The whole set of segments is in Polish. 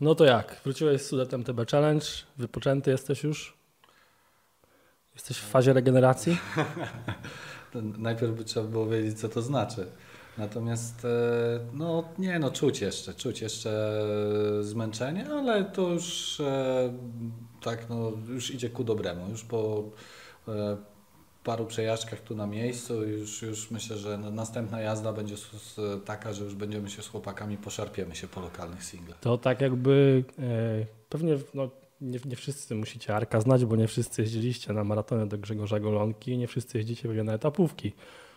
No to jak? Wróciłeś z Sudet MTB Challenge, wypoczęty jesteś już? Jesteś w fazie regeneracji? Najpierw by trzeba było wiedzieć, co to znaczy. Natomiast czuć jeszcze zmęczenie, ale to już już idzie ku dobremu. Już po paru przejażdżkach tu na miejscu już myślę, że następna jazda będzie taka, że już będziemy się z chłopakami poszarpiemy się po lokalnych singlach. To tak jakby pewnie nie wszyscy musicie Arka znać, bo nie wszyscy jeździliście na maratony do Grzegorza Golonki, nie wszyscy jeździcie pewnie na etapówki.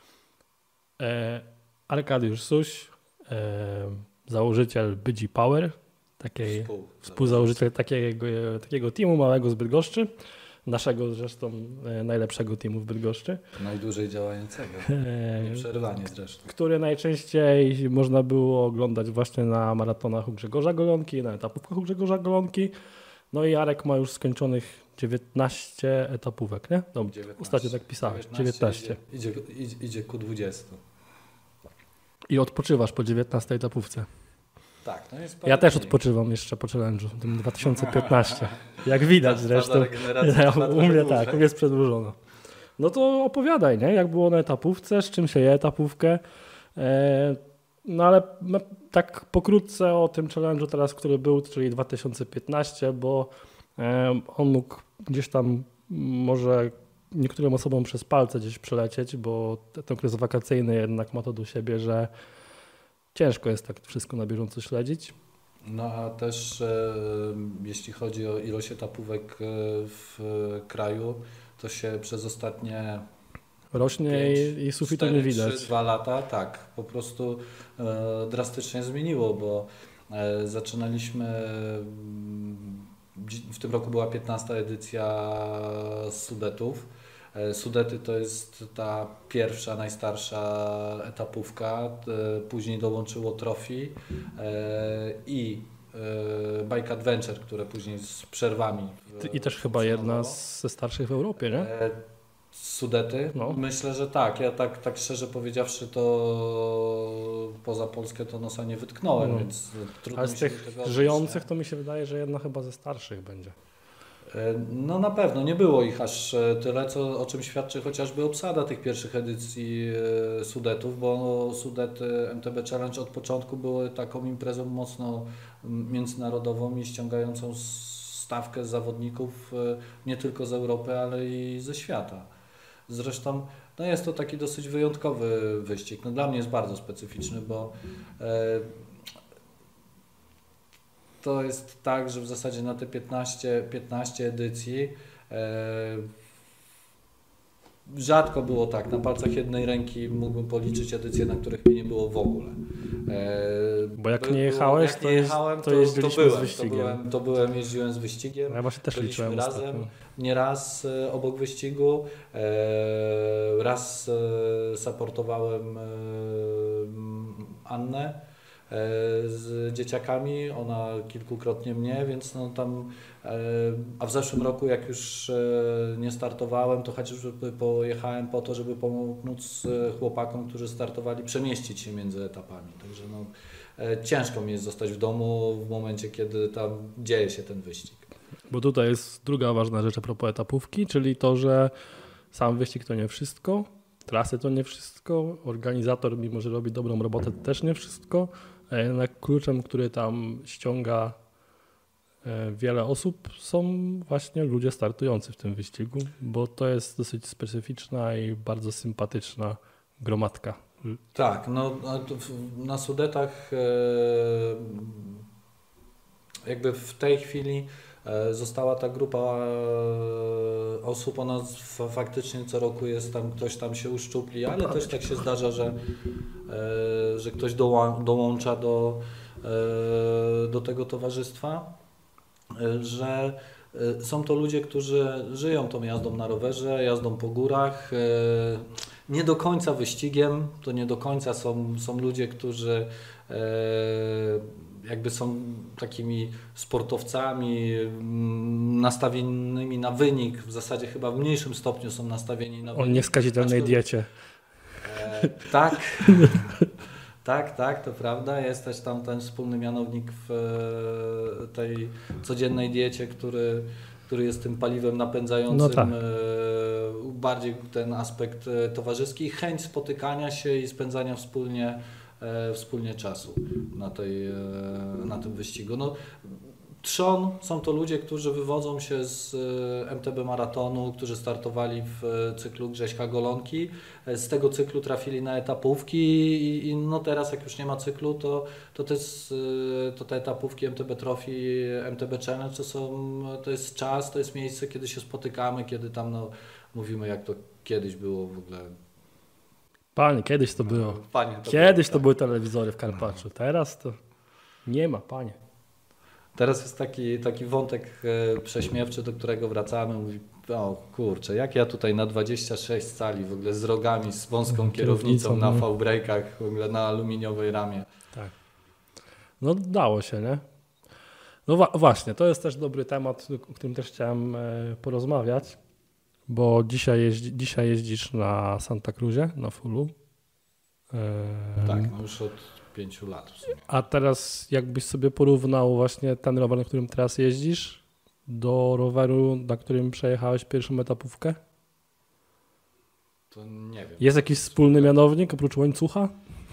Arkadiusz Suś, założyciel Bydzi Power, współzałożyciel takiego teamu małego z Bydgoszczy, naszego zresztą najlepszego teamu w Bydgoszczy. Najdłużej działającego, nieprzerwanie zresztą. Który najczęściej można było oglądać właśnie na maratonach u Grzegorza Golonki, na etapówkach u Grzegorza Golonki. No i Arek ma już skończonych 19 etapówek, nie? No, 19. Ostatnio tak pisałeś, 19. Idzie ku 20. I odpoczywasz po 19 etapówce. Tak, no jest ja też odpoczywam jeszcze po challenge'u, tym 2015. Jak widać zresztą. U mnie tak, jest przedłużono. No to opowiadaj, nie? Jak było na etapówce, z czym się je etapówkę. No ale tak pokrótce o tym challenge'u teraz, który był, czyli 2015, bo on mógł gdzieś tam może niektórym osobom przez palce gdzieś przelecieć, bo ten okres wakacyjny jednak ma to do siebie, że ciężko jest tak wszystko na bieżąco śledzić. No a też jeśli chodzi o ilość etapówek w kraju, to się przez ostatnie rośnie i sufitu nie widać. 3-2 lata, tak, po prostu drastycznie zmieniło, bo zaczynaliśmy, w tym roku była 15. edycja Sudetów. Sudety to jest ta pierwsza, najstarsza etapówka, później dołączyło Trophy i Bike Adventure, które później z przerwami. I też chyba jedna ze starszych w Europie, nie? Sudety? No. Myślę, że tak. Ja tak szczerze powiedziawszy, to poza Polskę to nosa nie wytknąłem, więc trudno. Ale z tych żyjących to mi się wydaje, że jedna chyba ze starszych będzie. No na pewno, nie było ich aż tyle, o czym świadczy chociażby obsada tych pierwszych edycji Sudetów, bo Sudety MTB Challenge od początku były taką imprezą mocno międzynarodową i ściągającą stawkę zawodników nie tylko z Europy, ale i ze świata. Zresztą no jest to taki dosyć wyjątkowy wyścig. No dla mnie jest bardzo specyficzny, bo to jest tak, że w zasadzie na te 15 edycji rzadko było tak. Na palcach jednej ręki mógłbym policzyć edycje, na których mnie nie było w ogóle. Bo jak nie jechałeś, to jeździliśmy z wyścigiem. Jeździłem z wyścigiem. Ja właśnie też liczyłem razem. Nieraz obok wyścigu. Raz supportowałem Annę z dzieciakami, ona kilkukrotnie mnie, więc no tam, a w zeszłym roku jak już nie startowałem, to chociażby pojechałem po to, żeby pomóc chłopakom, którzy startowali, przemieścić się między etapami, także no, ciężko mi jest zostać w domu w momencie, kiedy tam dzieje się ten wyścig. Bo tutaj jest druga ważna rzecz a propos etapówki, czyli to, że sam wyścig to nie wszystko, trasy to nie wszystko, organizator mimo, że robi dobrą robotę to też nie wszystko, a jednak kluczem, który tam ściąga wiele osób są właśnie ludzie startujący w tym wyścigu, bo to jest dosyć specyficzna i bardzo sympatyczna gromadka. Tak, no na Sudetach jakby w tej chwili została ta grupa osób, ona faktycznie co roku jest tam, ktoś tam się uszczupli, ale też tak się zdarza, że ktoś dołącza do tego towarzystwa, że są to ludzie, którzy żyją tą jazdą na rowerze, jazdą po górach, nie do końca wyścigiem, to nie do końca są ludzie, którzy jakby są takimi sportowcami nastawionymi na wynik, w zasadzie chyba w mniejszym stopniu są nastawieni na wynik. O nieskazitelnej diecie. Tak. Tak, to prawda. Jest też tam ten wspólny mianownik w tej codziennej diecie, który jest tym paliwem napędzającym No tak. bardziej ten aspekt towarzyski i chęć spotykania się i spędzania wspólnie czasu na tym wyścigu. No, trzon są to ludzie, którzy wywodzą się z MTB Maratonu, którzy startowali w cyklu Grześka Golonki. Z tego cyklu trafili na etapówki i no teraz jak już nie ma cyklu, to te etapówki MTB Trophy, MTB Challenge to jest czas, to jest miejsce, kiedy się spotykamy, kiedy tam mówimy, jak to kiedyś było w ogóle. Panie, kiedyś to było. Kiedyś to były telewizory w Karpaczu, teraz to nie ma, panie. Teraz jest taki wątek prześmiewczy, do którego wracamy. Mówi, o kurczę, jak ja tutaj na 26 cali w ogóle z rogami, z wąską kierownicą na V-breakach, w ogóle na aluminiowej ramie. Tak. No dało się, nie? No właśnie, to jest też dobry temat, o którym też chciałem porozmawiać, bo dzisiaj jeździsz na Santa Cruzie, na fullu. Tak, no już od 5 lat w sumie. A teraz jakbyś sobie porównał właśnie ten rower, na którym teraz jeździsz, do roweru, na którym przejechałeś pierwszą etapówkę? To nie wiem. Jest jakiś wspólny mianownik oprócz łańcucha?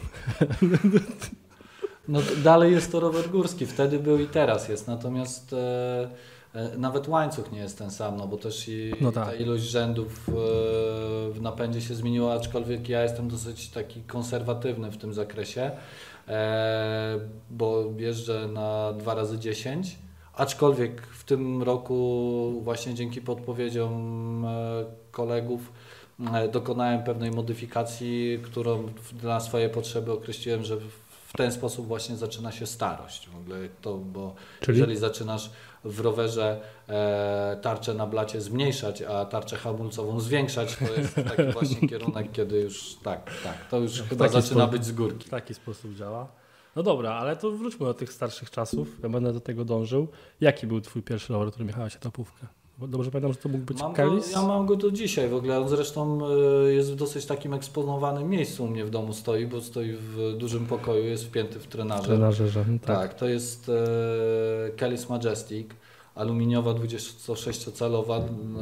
No dalej jest to rower górski, wtedy był i teraz jest, natomiast nawet łańcuch nie jest ten sam, no bo też ta ilość rzędów w napędzie się zmieniła, aczkolwiek ja jestem dosyć taki konserwatywny w tym zakresie, bo jeżdżę na 2x10, aczkolwiek w tym roku właśnie dzięki podpowiedziom kolegów dokonałem pewnej modyfikacji, którą na swoje potrzeby określiłem, że w ten sposób właśnie zaczyna się starość. W ogóle bo jeżeli zaczynasz w rowerze tarczę na blacie zmniejszać, a tarczę hamulcową zwiększać, to jest taki właśnie kierunek, kiedy już to już chyba zaczyna być z górki. W taki sposób działa. No dobra, ale to wróćmy do tych starszych czasów. Ja będę do tego dążył. Jaki był twój pierwszy rower, którym jechałeś etapówkę? Bo dobrze pamiętam, że to mógł być Kelis? Ja mam go do dzisiaj w ogóle. On zresztą jest w dosyć takim eksponowanym miejscu u mnie w domu stoi, bo stoi w dużym pokoju, jest wpięty w trenażer. Tak, to jest Kelis Majestic, aluminiowa 26-calowa,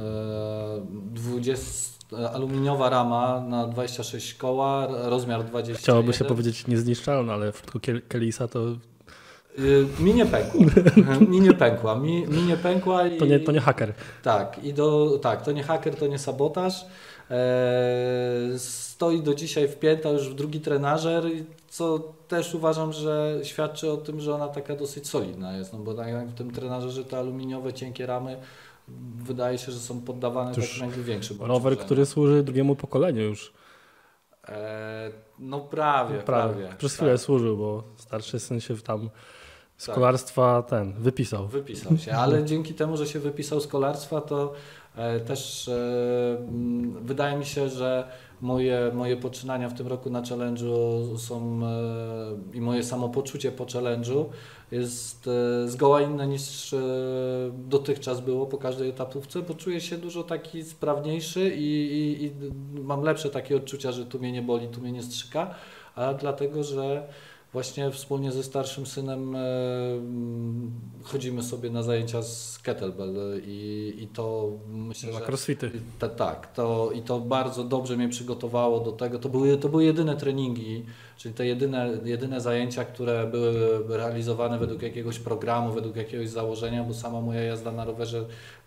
aluminiowa rama na 26 koła, rozmiar 21. Chciałoby się powiedzieć niezniszczalna, ale w przypadku Kelisa to... Mi nie pękła. Mi nie pękła. To nie haker. Tak, to nie haker, to nie sabotaż. Stoi do dzisiaj wpięta już w drugi trenażer, co też uważam, że świadczy o tym, że ona taka dosyć solidna jest, no bo tak jak w tym trenażerze te aluminiowe, cienkie ramy wydaje się, że są poddawane takim jakby większym rower, który służy drugiemu pokoleniu już. No prawie. Przez chwilę służył, bo starszy syn się tam z kolarstwa wypisał. Wypisał się, ale dzięki temu, że się wypisał z kolarstwa, to też wydaje mi się, że moje poczynania w tym roku na challenge'u są i moje samopoczucie po challenge'u jest zgoła inne niż dotychczas było po każdej etapówce, bo czuję się dużo taki sprawniejszy i mam lepsze takie odczucia, że tu mnie nie boli, tu mnie nie strzyka, a dlatego, że właśnie wspólnie ze starszym synem chodzimy sobie na zajęcia z kettlebell i to myślę, że... crossfity. Tak, to bardzo dobrze mnie przygotowało do tego. To były jedyne treningi, czyli te jedyne zajęcia, które były realizowane według jakiegoś programu, według jakiegoś założenia, bo sama moja jazda na rowerze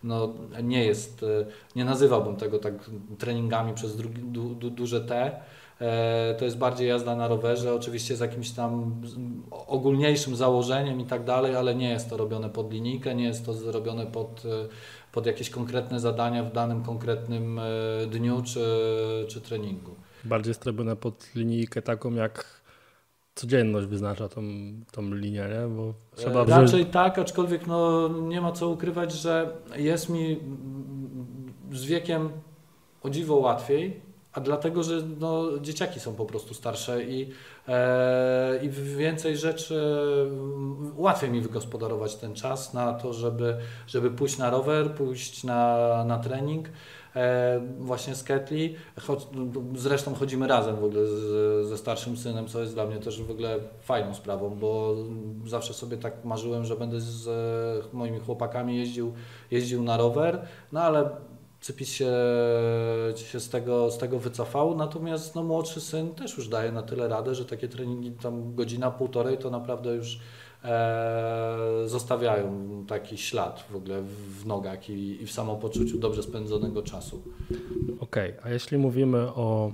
nie nazywałbym tego tak treningami przez duże T. To jest bardziej jazda na rowerze, oczywiście z jakimś tam ogólniejszym założeniem i tak dalej, ale nie jest to robione pod linijkę, nie jest to robione pod jakieś konkretne zadania w danym konkretnym dniu czy treningu. Bardziej jest robione pod linijkę taką, jak codzienność wyznacza tą linię, nie? Bo trzeba raczej tak, aczkolwiek nie ma co ukrywać, że jest mi z wiekiem o dziwo łatwiej, a dlatego, że dzieciaki są po prostu starsze i więcej rzeczy, łatwiej mi wygospodarować ten czas na to, żeby pójść na rower, pójść na trening. właśnie z Ketli. Zresztą chodzimy razem w ogóle ze starszym synem, co jest dla mnie też w ogóle fajną sprawą, bo zawsze sobie tak marzyłem, że będę z moimi chłopakami jeździł na rower, no ale Cypis się z tego wycofał, natomiast no, młodszy syn też już daje na tyle radę, że takie treningi tam godzina, półtorej to naprawdę już zostawiają taki ślad w ogóle w nogach i w samopoczuciu dobrze spędzonego czasu. Okej, a jeśli mówimy o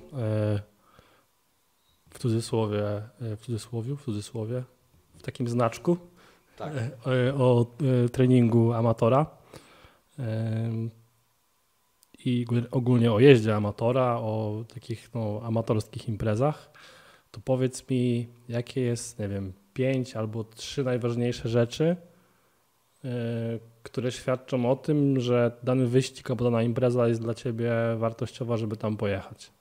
w cudzysłowie, w takim znaczku, tak. O treningu amatora i ogólnie o jeździe amatora, o takich amatorskich imprezach, to powiedz mi, jakie jest, nie wiem, 5 albo 3 najważniejsze rzeczy, które świadczą o tym, że dany wyścig albo dana impreza jest dla Ciebie wartościowa, żeby tam pojechać.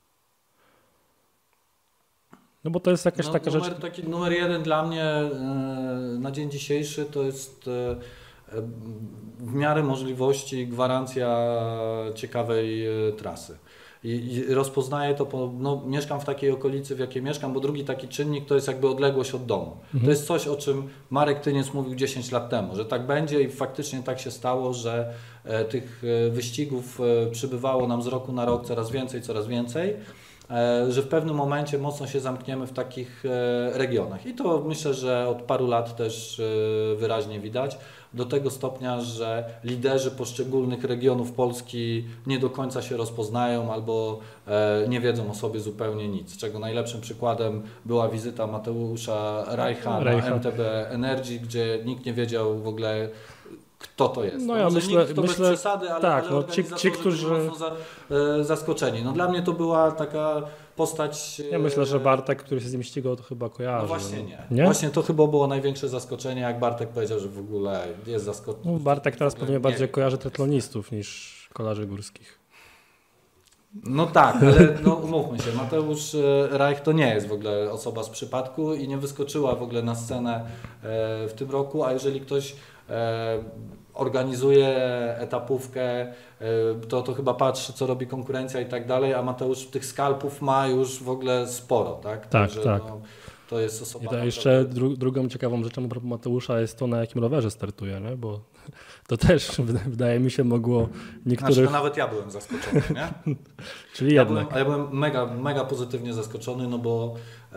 No bo to jest jakaś taka rzecz... Taki numer 1 dla mnie na dzień dzisiejszy to jest w miarę możliwości gwarancja ciekawej trasy. I rozpoznaję to, mieszkam w takiej okolicy, w jakiej mieszkam, bo drugi taki czynnik to jest jakby odległość od domu. To jest coś, o czym Marek Tyniec mówił 10 lat temu, że tak będzie i faktycznie tak się stało, że tych wyścigów przybywało nam z roku na rok coraz więcej, że w pewnym momencie mocno się zamkniemy w takich regionach. I to myślę, że od paru lat też wyraźnie widać. Do tego stopnia, że liderzy poszczególnych regionów Polski nie do końca się rozpoznają albo nie wiedzą o sobie zupełnie nic. Czego najlepszym przykładem była wizyta Mateusza Reicha na MTB Energy, gdzie nikt nie wiedział w ogóle, kto to jest. No ja myślę, bez przesady, ale, tak, ale ci, którzy byli mocno zaskoczeni. No dla mnie to była taka postać... Ja myślę, że Bartek, który się z nim ścigał, to chyba kojarzy. No właśnie nie. Właśnie to chyba było największe zaskoczenie, jak Bartek powiedział, że w ogóle jest zaskoczony. No, Bartek teraz pewnie bardziej kojarzy triatlonistów niż kolarzy górskich. No tak, ale umówmy się, Mateusz Reich to nie jest w ogóle osoba z przypadku i nie wyskoczyła w ogóle na scenę w tym roku, a jeżeli ktoś organizuje etapówkę, to chyba patrzy, co robi konkurencja i tak dalej, a Mateusz tych skalpów ma już w ogóle sporo, tak? Tak, Także, tak. To jest osoba... I jeszcze drugą ciekawą rzeczą a propos Mateusza jest to, na jakim rowerze startuje, nie? Bo to też wydaje mi się mogło niektórych... Znaczy, to nawet ja byłem zaskoczony, nie? Czyli jednak. Ja byłem mega pozytywnie zaskoczony, no bo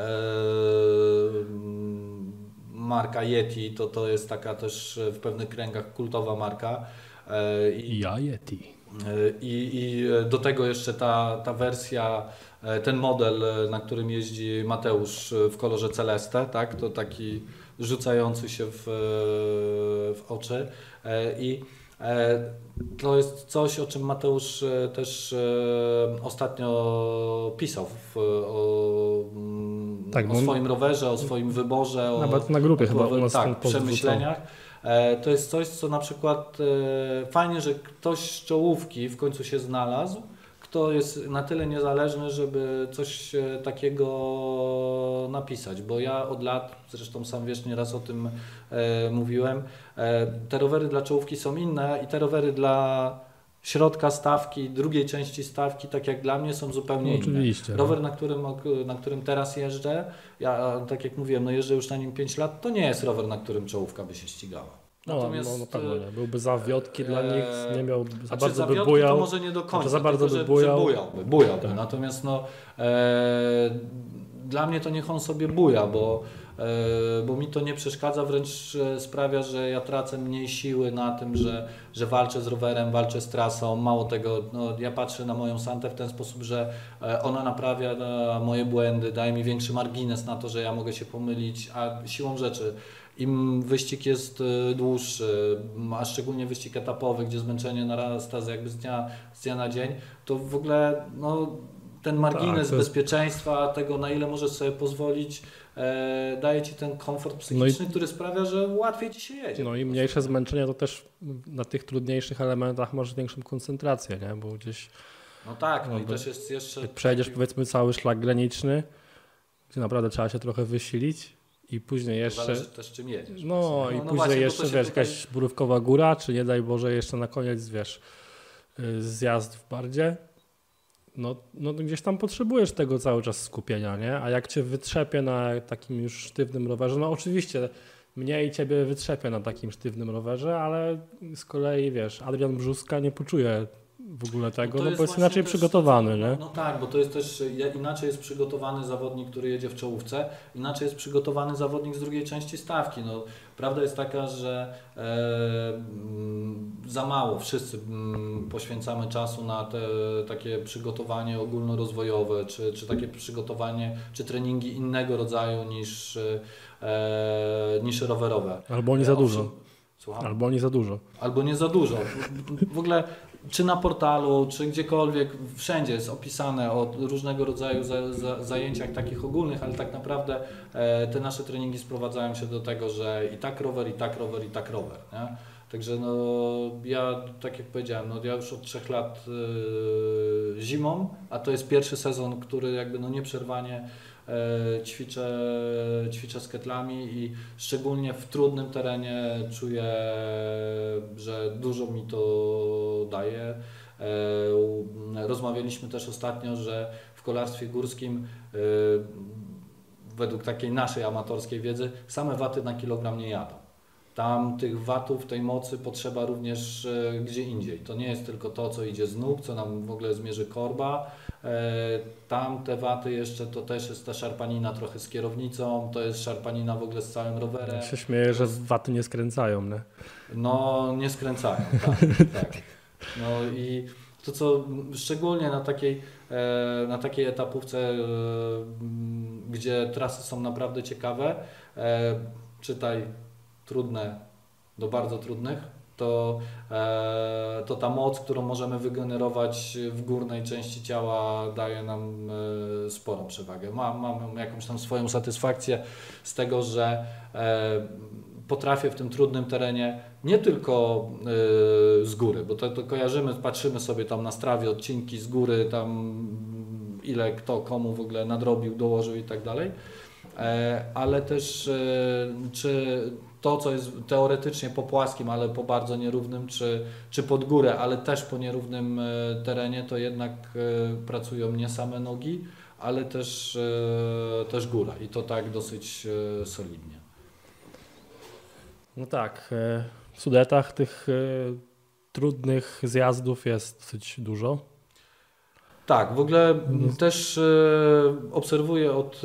marka Yeti to jest taka też w pewnych kręgach kultowa marka. Ja Yeti. I do tego jeszcze ta wersja, ten model, na którym jeździ Mateusz w kolorze Celeste, tak? To taki rzucający się w oczy. I to jest coś, o czym Mateusz też ostatnio pisał o swoim rowerze, o swoim wyborze, nawet na grupie chyba u nas przemyśleniach. To jest coś, co na przykład fajnie, że ktoś z czołówki w końcu się znalazł, kto jest na tyle niezależny, żeby coś takiego napisać, bo ja od lat, zresztą sam wiesz, nieraz o tym mówiłem, te rowery dla czołówki są inne i te rowery dla środka stawki, drugiej części stawki, tak jak dla mnie, są zupełnie Oczywiście, inne. Rower, na którym teraz jeżdżę, ja tak jak mówiłem, jeżdżę już na nim 5 lat, to nie jest rower, na którym czołówka by się ścigała. Natomiast na pewno nie. Byłby za wiotki dla nich, nie miał za bardzo za by bujał. To może nie do końca, za bardzo tylko, by bujał. Bujałby. Tak. Natomiast dla mnie to niech on sobie buja, bo mi to nie przeszkadza, wręcz sprawia, że ja tracę mniej siły na tym, że walczę z rowerem, walczę z trasą. Mało tego, ja patrzę na moją Santę w ten sposób, że ona naprawia moje błędy, daje mi większy margines na to, że ja mogę się pomylić, a siłą rzeczy im wyścig jest dłuższy, a szczególnie wyścig etapowy, gdzie zmęczenie narasta jakby z dnia na dzień, to w ogóle ten margines bezpieczeństwa, tego na ile możesz sobie pozwolić, daje Ci ten komfort psychiczny, który sprawia, że łatwiej Ci się jedzie. No i mniejsze zmęczenie to też na tych trudniejszych elementach masz większą koncentrację, nie? Bo gdzieś... No tak, i też jest jeszcze... Jak przejdziesz powiedzmy cały szlak graniczny, gdzie naprawdę trzeba się trochę wysilić i później jeszcze... Zależy też czym jedziesz. Później jeszcze, jakaś Borówkowa Góra, czy nie daj Boże jeszcze na koniec, zjazdów bardziej, no gdzieś tam potrzebujesz tego cały czas skupienia, nie? A jak cię wytrzepie na takim już sztywnym rowerze, no oczywiście mnie i ciebie wytrzepie na takim sztywnym rowerze, ale z kolei wiesz, Adrian Brzuska nie poczuje w ogóle tego, no bo jest inaczej przygotowany, nie? No tak, bo to jest też, inaczej jest przygotowany zawodnik, który jedzie w czołówce, inaczej jest przygotowany zawodnik z drugiej części stawki. No, prawda jest taka, że za mało wszyscy poświęcamy czasu na te takie przygotowanie ogólnorozwojowe, czy takie przygotowanie, czy treningi innego rodzaju niż rowerowe. Albo nie za dużo. Słucham? Albo nie za dużo. Albo nie za dużo. W ogóle czy na portalu, czy gdziekolwiek, wszędzie jest opisane o różnego rodzaju zajęciach takich ogólnych, ale tak naprawdę te nasze treningi sprowadzają się do tego, że i tak rower, i tak rower, i tak rower. Nie? Także no, ja, tak jak powiedziałem, no, ja już od 3 lat zimą, a to jest pierwszy sezon, który jakby no nieprzerwanie ćwiczę z ketlami i szczególnie w trudnym terenie czuję, że dużo mi to daje. Rozmawialiśmy też ostatnio, że w kolarstwie górskim według takiej naszej amatorskiej wiedzy same waty na kilogram nie jadą. Tam tych watów, tej mocy potrzeba również gdzie indziej. To nie jest tylko to, co idzie z nóg, co nam w ogóle zmierzy korba. Tam te waty jeszcze to też jest ta szarpanina trochę z kierownicą, to jest szarpanina w ogóle z całym rowerem. Ja się śmieję, że waty nie skręcają, nie? No nie skręcają, tak, tak. No i to co szczególnie na takiej etapówce, gdzie trasy są naprawdę ciekawe, czytaj trudne do bardzo trudnych, to ta moc, którą możemy wygenerować w górnej części ciała, daje nam sporą przewagę. Mam jakąś tam swoją satysfakcję z tego, że potrafię w tym trudnym terenie nie tylko z góry, bo to kojarzymy, patrzymy sobie tam na Strawie odcinki z góry, tam ile kto komu w ogóle nadrobił, dołożył i tak dalej, ale też czy to, co jest teoretycznie po płaskim, ale po bardzo nierównym, czy pod górę, ale też po nierównym terenie, to jednak pracują nie same nogi, ale też góra i to tak dosyć solidnie. No tak, w Sudetach tych trudnych zjazdów jest dosyć dużo. Tak, w ogóle też obserwuję od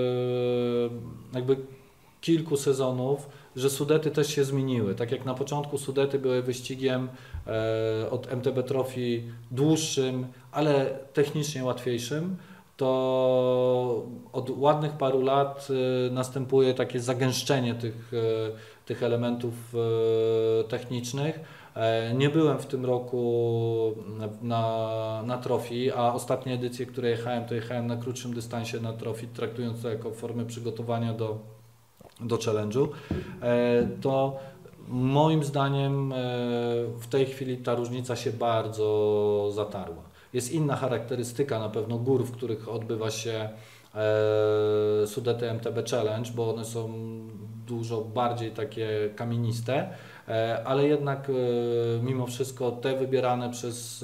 jakby kilku sezonów, że Sudety też się zmieniły. Tak jak na początku Sudety były wyścigiem od MTB Trophy dłuższym, ale technicznie łatwiejszym, to od ładnych paru lat następuje takie zagęszczenie tych elementów technicznych. Nie byłem w tym roku na Trophy, a ostatnie edycje, które jechałem, to jechałem na krótszym dystansie na Trophy, traktując to jako formę przygotowania do challenge'u. To moim zdaniem w tej chwili ta różnica się bardzo zatarła. Jest inna charakterystyka na pewno gór, w których odbywa się Sudety MTB Challenge, bo one są dużo bardziej takie kamieniste, ale jednak mimo wszystko te wybierane przez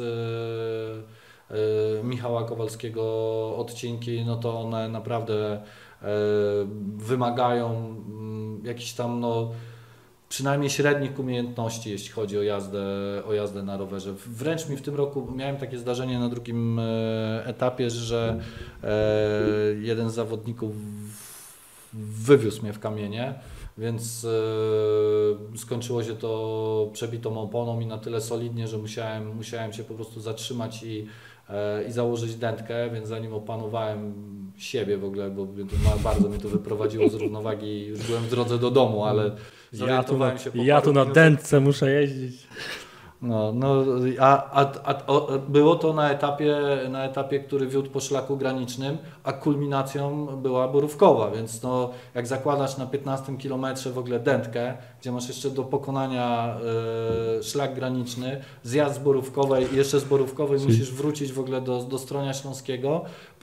Michała Kowalskiego odcinki, no to one naprawdę wymagają jakichś tam przynajmniej średnich umiejętności, jeśli chodzi o jazdę na rowerze. Wręcz mi w tym roku miałem takie zdarzenie na drugim etapie, że jeden z zawodników wywiózł mnie w kamienie, więc skończyło się to przebitą oponą i na tyle solidnie, że musiałem się po prostu zatrzymać i założyć dętkę, więc zanim opanowałem siebie w ogóle, bo bardzo mi to wyprowadziło z równowagi, już byłem w drodze do domu, ale zorientowałem się po ja tu na dętce muszę jeździć. Było to na etapie, który wiódł po szlaku granicznym, a kulminacją była Borówkowa, więc jak zakładasz na 15 kilometrze w ogóle dętkę, gdzie masz jeszcze do pokonania szlak graniczny, zjazd z Borówkowej i jeszcze z Borówkowej musisz wrócić w ogóle do Stronia Śląskiego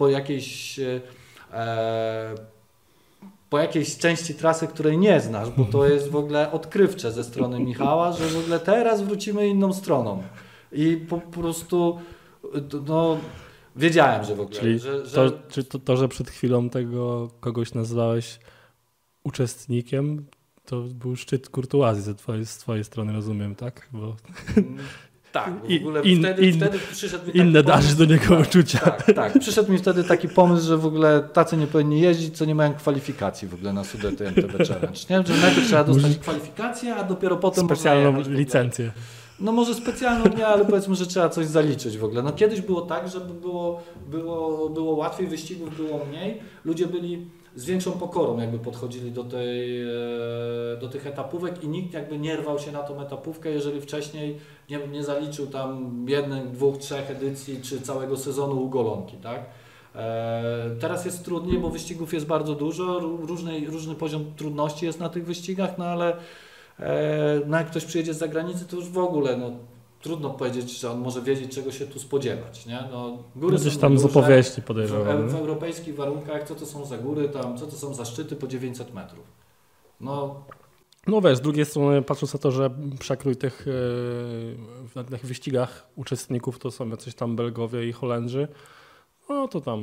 po jakiejś części trasy, której nie znasz, bo to jest w ogóle odkrywcze ze strony Michała, że w ogóle teraz wrócimy inną stroną. I po prostu no, wiedziałem, że w ogóle... Czyli że... że przed chwilą tego kogoś nazwałeś uczestnikiem, to był szczyt kurtuazji z twojej strony, rozumiem, tak? Bo... Tak, w ogóle wtedy przyszedł mi inne darzy do niego uczucia. Tak, przyszedł mi wtedy taki pomysł, że w ogóle tacy nie powinni jeździć, co nie mają kwalifikacji w ogóle na Sudety MTB Challenge. Nie? Że najpierw trzeba dostać kwalifikację, a dopiero potem specjalną licencję. No może specjalną nie, ale powiedzmy, że trzeba coś zaliczyć w ogóle. No kiedyś było tak, żeby było łatwiej, wyścigów było mniej, ludzie byli z większą pokorą jakby podchodzili do tych etapówek i nikt jakby nie rwał się na tą etapówkę, jeżeli wcześniej nie zaliczył tam 1, 2, 3 edycji czy całego sezonu u golonki, tak? Teraz jest trudniej, bo wyścigów jest bardzo dużo, różny poziom trudności jest na tych wyścigach, no ale no jak ktoś przyjedzie z zagranicy, to już w ogóle no, trudno powiedzieć, że on może wiedzieć, czego się tu spodziewać. Nie? No, góry gdzieś tam z opowieści podejrzewam. W europejskich warunkach, co to są za góry, tam, co to są za szczyty po 900 metrów. No wiesz, z drugiej strony patrząc na to, że przekrój na tych wyścigach uczestników to są jacyś tam Belgowie i Holendrzy, no to tam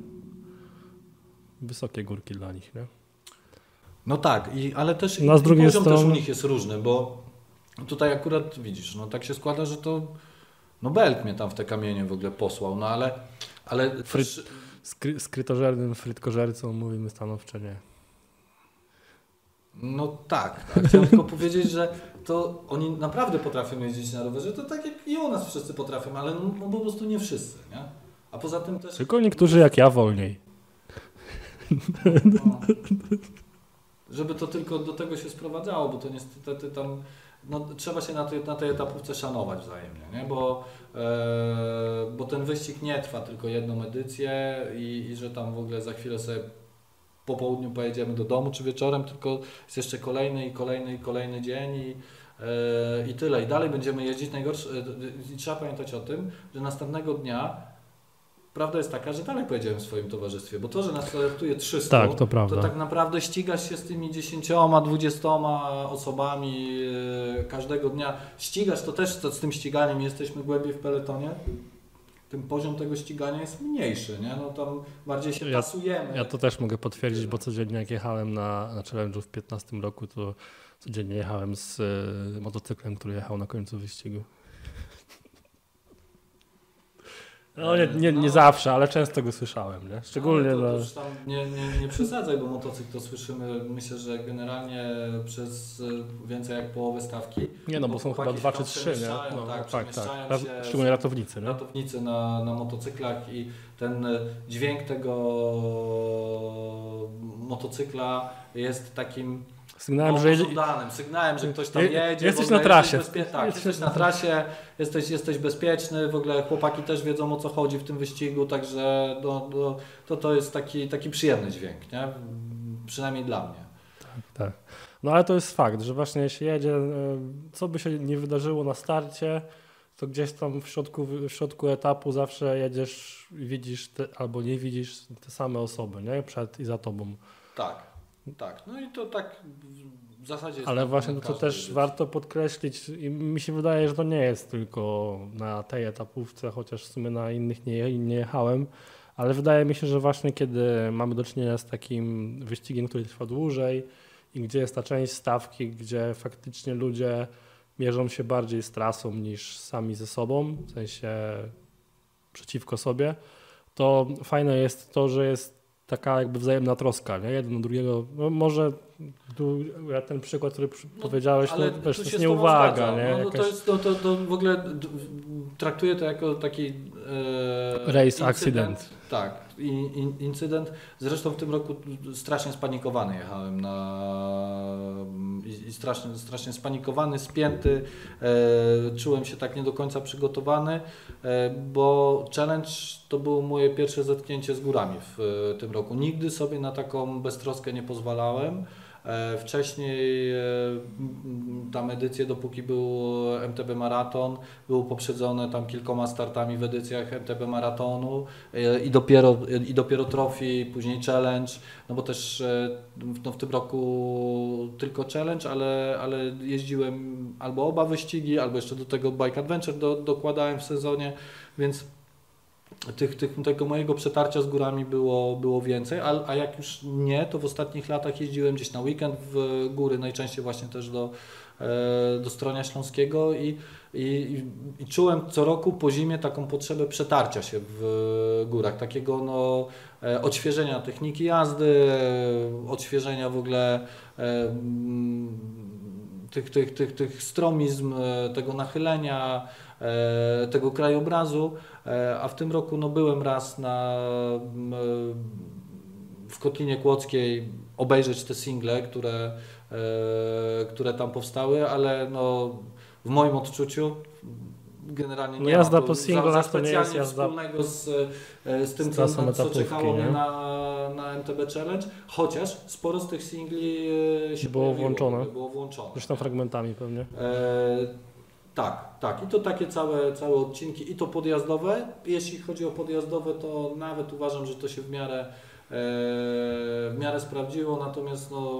wysokie górki dla nich, nie? No tak, ale też no, z drugiej poziom strony... też u nich jest różny, bo tutaj akurat widzisz, no tak się składa, że to no Belg mnie tam w te kamienie w ogóle posłał, no ale skrytożernym frytkożercą mówimy stanowczo nie. No tak, a chciałem tylko powiedzieć, że to oni naprawdę potrafią jeździć na rowerze, to tak jak i u nas wszyscy potrafią, ale no po prostu nie wszyscy, nie? A poza tym też... Tylko niektórzy jak ja wolniej. No, żeby to tylko do tego się sprowadzało, bo to niestety tam no, trzeba się na tej etapówce szanować wzajemnie, nie? Bo ten wyścig nie trwa tylko jedną edycję i że tam w ogóle za chwilę sobie po południu pojedziemy do domu czy wieczorem, tylko jest jeszcze kolejny dzień i tyle. I dalej będziemy jeździć. I trzeba pamiętać o tym, że następnego dnia prawda jest taka, że dalej pojedziemy w swoim towarzystwie, bo to, że nas startuje 300, tak, to tak naprawdę ścigasz się z tymi 10, 20 osobami każdego dnia. Ścigasz, to też z tym ściganiem jesteśmy głębiej w peletonie. Tym poziom tego ścigania jest mniejszy, nie? No tam bardziej się pasujemy. Ja to też mogę potwierdzić, bo codziennie jak jechałem na challenge'u w 2015 roku, to codziennie jechałem z motocyklem, który jechał na końcu wyścigu. No nie zawsze, ale często go słyszałem, nie? Szczególnie... No, to już tam nie przesadzaj, bo motocykl to słyszymy, myślę, że generalnie przez więcej jak połowę stawki. Nie no, bo są chyba 2 czy 3, nie? No, tak. Szczególnie ratownicy, nie? Ratownicy na motocyklach i ten dźwięk tego motocykla jest takim sygnałem, że ktoś tam jedzie. Jesteś na trasie. Jesteś na trasie, jesteś bezpieczny, w ogóle chłopaki też wiedzą, o co chodzi w tym wyścigu, także to jest taki przyjemny dźwięk, nie? Przynajmniej dla mnie. Tak. No ale to jest fakt, że właśnie jeśli jedzie, co by się nie wydarzyło na starcie, to gdzieś tam w środku etapu zawsze jedziesz i widzisz albo nie widzisz te same osoby, nie? Przed i za tobą. Tak, no i to tak w zasadzie jest. Ale właśnie to też warto podkreślić i mi się wydaje, że to nie jest tylko na tej etapówce, chociaż w sumie na innych nie jechałem, ale wydaje mi się, że właśnie kiedy mamy do czynienia z takim wyścigiem, który trwa dłużej i gdzie jest ta część stawki, gdzie faktycznie ludzie mierzą się bardziej z trasą niż sami ze sobą, w sensie przeciwko sobie, to fajne jest to, że jest taka jakby wzajemna troska, nie? Jeden do drugiego. No może ten przykład, który powiedziałeś, ale to też jest nieuwaga, nie? To w ogóle traktuję to jako taki race accident. Tak, incydent. Zresztą w tym roku strasznie spanikowany jechałem i strasznie spanikowany, spięty. Czułem się tak nie do końca przygotowany, bo challenge to było moje pierwsze zetknięcie z górami w tym roku. Nigdy sobie na taką beztroskę nie pozwalałem. Wcześniej tam edycje, dopóki był MTB Maraton, było poprzedzone tam kilkoma startami w edycjach MTB Maratonu i dopiero Trophy, później Challenge, no bo też no w tym roku tylko Challenge, ale jeździłem albo oba wyścigi, albo jeszcze do tego Bike Adventure dokładałem w sezonie, więc tego mojego przetarcia z górami było więcej, a jak już nie, to w ostatnich latach jeździłem gdzieś na weekend w góry, najczęściej właśnie też do Stronia Śląskiego i czułem co roku po zimie taką potrzebę przetarcia się w górach, takiego no, odświeżenia techniki jazdy, odświeżenia w ogóle tych stromizm, tego nachylenia, tego krajobrazu, a w tym roku no, byłem raz w Kotlinie Kłodzkiej obejrzeć te single, które tam powstały, ale no, w moim odczuciu generalnie nie jazda ma po singlach to nie jest jazda wspólnego z tym, co czekało mnie na MTB Challenge, chociaż sporo z tych singli się było włączone. Zresztą fragmentami pewnie. Tak. I to takie całe odcinki, i to podjazdowe. Jeśli chodzi o podjazdowe, to nawet uważam, że to się w miarę sprawdziło, natomiast no,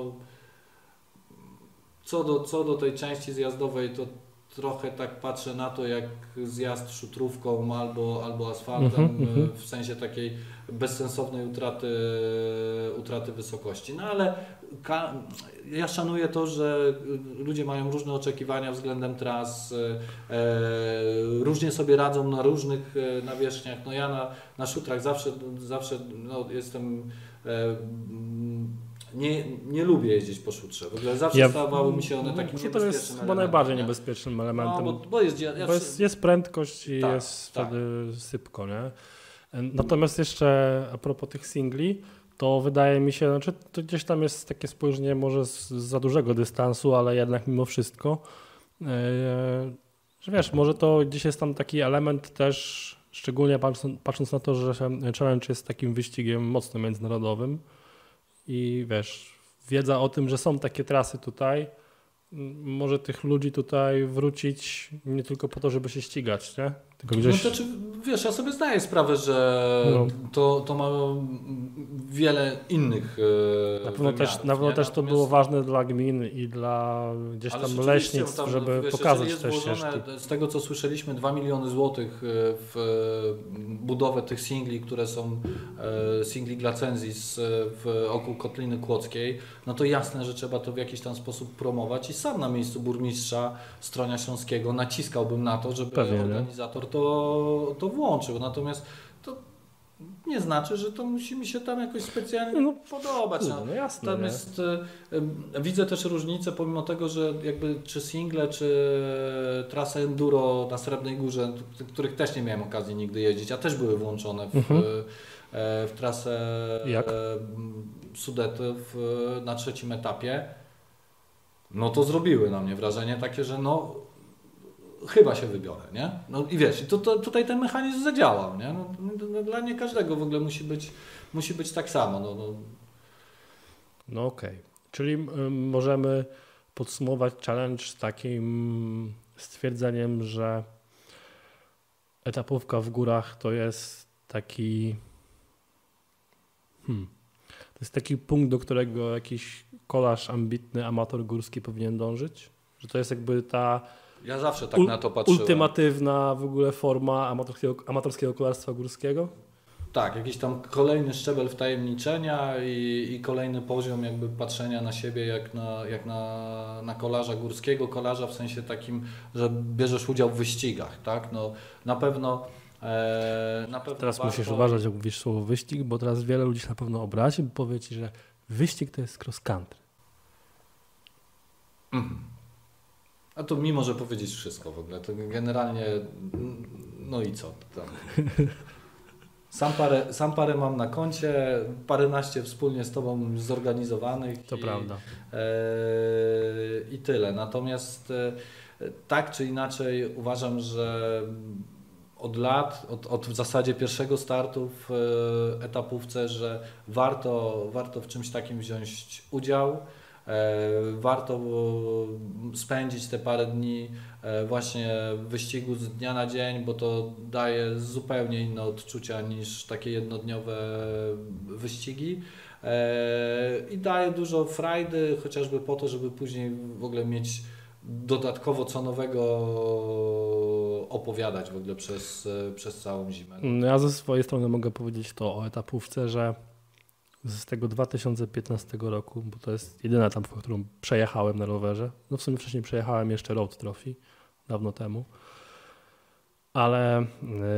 co do tej części zjazdowej, to trochę tak patrzę na to jak zjazd szutrówką albo asfaltem, w sensie takiej bezsensownej utraty wysokości. No ale ja szanuję to, że ludzie mają różne oczekiwania względem tras, różnie sobie radzą na różnych nawierzchniach. No ja na szutrach zawsze no, jestem... Nie lubię jeździć po szutrze. W ogóle zawsze stawały mi się one takim niebezpiecznym elementem. To jest chyba najbardziej niebezpiecznym elementem. No, bo jest prędkość i jest wtedy sypko, nie? Natomiast jeszcze a propos tych singli, to wydaje mi się, znaczy to gdzieś tam jest takie spojrzenie może z za dużego dystansu, ale jednak mimo wszystko, że wiesz, może to gdzieś jest tam taki element też, szczególnie patrząc na to, że Challenge jest takim wyścigiem mocno międzynarodowym, i wiesz, wiedza o tym, że są takie trasy tutaj, może tych ludzi tutaj wrócić nie tylko po to, żeby się ścigać, nie? Tylko gdzieś... No to wiesz, ja sobie zdaję sprawę, że to ma wiele innych Na pewno też to było ważne dla gmin i dla gdzieś tam leśnictw, żeby pokazać te ścieżki. Z tego co słyszeliśmy, 2 miliony złotych w budowę tych singli, które są singli Glacenzis wokół Kotliny Kłodzkiej, no to jasne, że trzeba to w jakiś tam sposób promować i sam na miejscu burmistrza Stronia Śląskiego naciskałbym na to, żeby organizator to włączył. Natomiast to nie znaczy, że to musi mi się tam jakoś specjalnie podobać. No jasne. Natomiast widzę też różnicę, pomimo tego, że jakby czy single, czy trasy enduro na Srebrnej Górze, których też nie miałem okazji nigdy jeździć, a też były włączone w trasę Sudetów na trzecim etapie, no to zrobiły na mnie wrażenie takie, że no chyba się wybiorę, nie? No i wiesz, tutaj ten mechanizm zadziałał, nie? No, dla nie każdego w ogóle musi być tak samo. No okej. Czyli możemy podsumować challenge z takim stwierdzeniem, że etapówka w górach to jest taki to jest taki punkt, do którego jakiś kolarz ambitny, amator górski powinien dążyć? Że to jest jakby ta ja zawsze tak na to patrzyłem. Ultimatywna w ogóle forma amatorskiego kolarstwa górskiego? Tak, jakiś tam kolejny szczebel wtajemniczenia i kolejny poziom jakby patrzenia na siebie jak na kolarza górskiego, kolarza w sensie takim, że bierzesz udział w wyścigach, tak? No, na pewno teraz musisz uważać, jak mówisz słowo wyścig, bo teraz wiele ludzi się na pewno obrazi, bo powie ci, że wyścig to jest cross country. A to mi może powiedzieć wszystko w ogóle. To generalnie, no i co tam. Sam parę mam na koncie, paręnaście wspólnie z Tobą zorganizowanych. To prawda. I tyle. Natomiast tak czy inaczej uważam, że od lat, od w zasadzie pierwszego startu w etapówce, że warto w czymś takim wziąć udział. Warto spędzić te parę dni właśnie w wyścigu z dnia na dzień, bo to daje zupełnie inne odczucia niż takie jednodniowe wyścigi i daje dużo frajdy, chociażby po to, żeby później w ogóle mieć dodatkowo co nowego opowiadać w ogóle przez całą zimę. Ja ze swojej strony mogę powiedzieć to o etapówce, że z tego 2015 roku, bo to jest jedyna etapówka, którą przejechałem na rowerze. No w sumie wcześniej przejechałem jeszcze Road Trophy, dawno temu, ale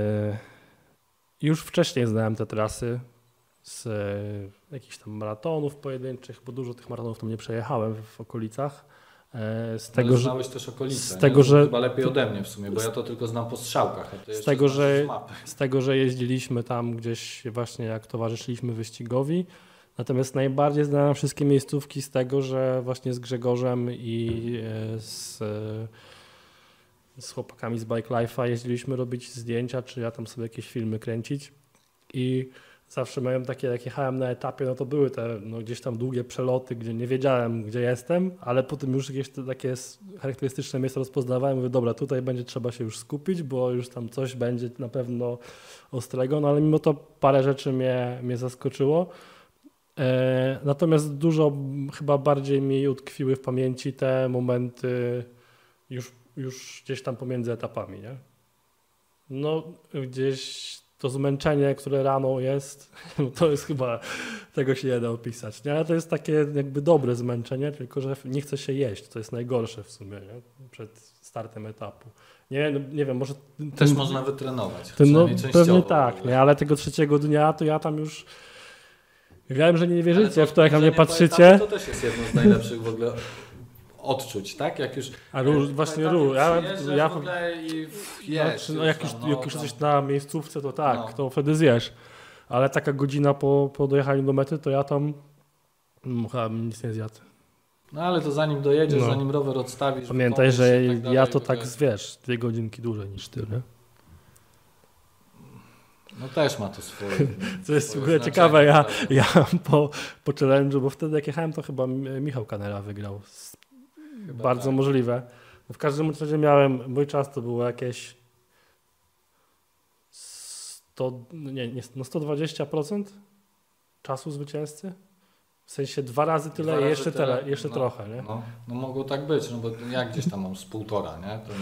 już wcześniej znałem te trasy z jakichś tam maratonów pojedynczych, bo dużo tych maratonów tam nie przejechałem w okolicach. Z tego, znałeś też okolice, z tego, że chyba lepiej ode mnie w sumie, bo ja to tylko znam po strzałkach, a ty z tego, że jeździliśmy tam gdzieś właśnie jak towarzyszyliśmy wyścigowi, natomiast najbardziej znałem wszystkie miejscówki z tego, że właśnie z Grzegorzem i z chłopakami z Bike Life'a jeździliśmy robić zdjęcia, czy ja tam sobie jakieś filmy kręcić i zawsze miałem takie, jak jechałem na etapie, no to były te gdzieś tam długie przeloty, gdzie nie wiedziałem, gdzie jestem, ale potem już jakieś takie charakterystyczne miejsca rozpoznawałem. Mówię, dobra, tutaj będzie trzeba się już skupić, bo już tam coś będzie na pewno ostrego, no ale mimo to parę rzeczy mnie zaskoczyło. Natomiast dużo chyba bardziej mi utkwiły w pamięci te momenty już gdzieś tam pomiędzy etapami, nie? No gdzieś to zmęczenie, które rano jest, to jest chyba, tego się nie da opisać, nie? Ale to jest takie jakby dobre zmęczenie, tylko że nie chce się jeść, to jest najgorsze w sumie, nie? Przed startem etapu. Nie wiem, może... Też można wytrenować, pewnie tak, nie? Ale tego trzeciego dnia to ja tam już... Wiem, że nie wierzycie w to, jak na mnie patrzycie. Etapy, to też jest jedno z najlepszych w ogóle odczuć, tak? Jak już właśnie ja w ogóle jak już jesteś na miejscówce, to tak, to wtedy zjesz. Ale taka godzina po dojechaniu do mety, to ja tam chyba nic nie zjadł. No ale to zanim dojedziesz, zanim rower odstawisz... Pamiętaj, że tak dalej, ja to tak wiesz, 2 godzinki dłużej niż ty, nie? No też ma to swoje. Co jest w ogóle ciekawe, ja po challenge'u, bo wtedy jak jechałem, to chyba Michał Kanera wygrał. Chyba bardzo tak. Możliwe. W każdym razie mój czas to było jakieś 120% czasu zwycięzcy. W sensie 2 razy tyle i jeszcze trochę, nie? No mogło tak być, no bo jak gdzieś tam mam z 1,5, nie? To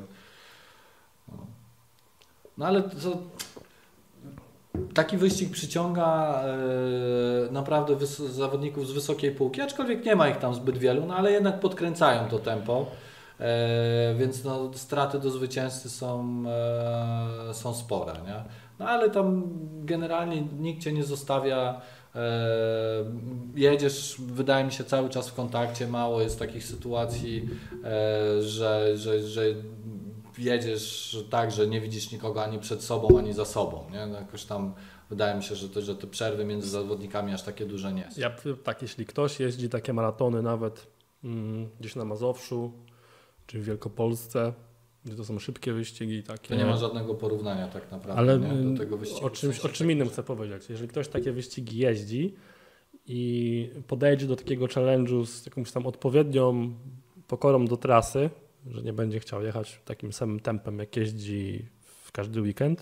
no ale to... Taki wyścig przyciąga naprawdę zawodników z wysokiej półki, aczkolwiek nie ma ich tam zbyt wielu, no ale jednak podkręcają to tempo, więc straty do zwycięzcy są spore, nie? No ale tam generalnie nikt Cię nie zostawia, jedziesz, wydaje mi się, cały czas w kontakcie, mało jest takich sytuacji, że jedziesz tak, że nie widzisz nikogo ani przed sobą, ani za sobą, nie? No jakoś tam wydaje mi się, że te przerwy między zawodnikami aż takie duże nie są. Tak, jeśli ktoś jeździ takie maratony nawet gdzieś na Mazowszu, czy w Wielkopolsce, gdzie to są szybkie wyścigi takie. To nie ma żadnego porównania tak naprawdę, ale nie? Do tego wyścigu. O czym innym chcę powiedzieć. Jeżeli ktoś takie wyścigi jeździ i podejdzie do takiego challenge'u z jakąś tam odpowiednią pokorą do trasy, że nie będzie chciał jechać takim samym tempem, jak jeździ w każdy weekend,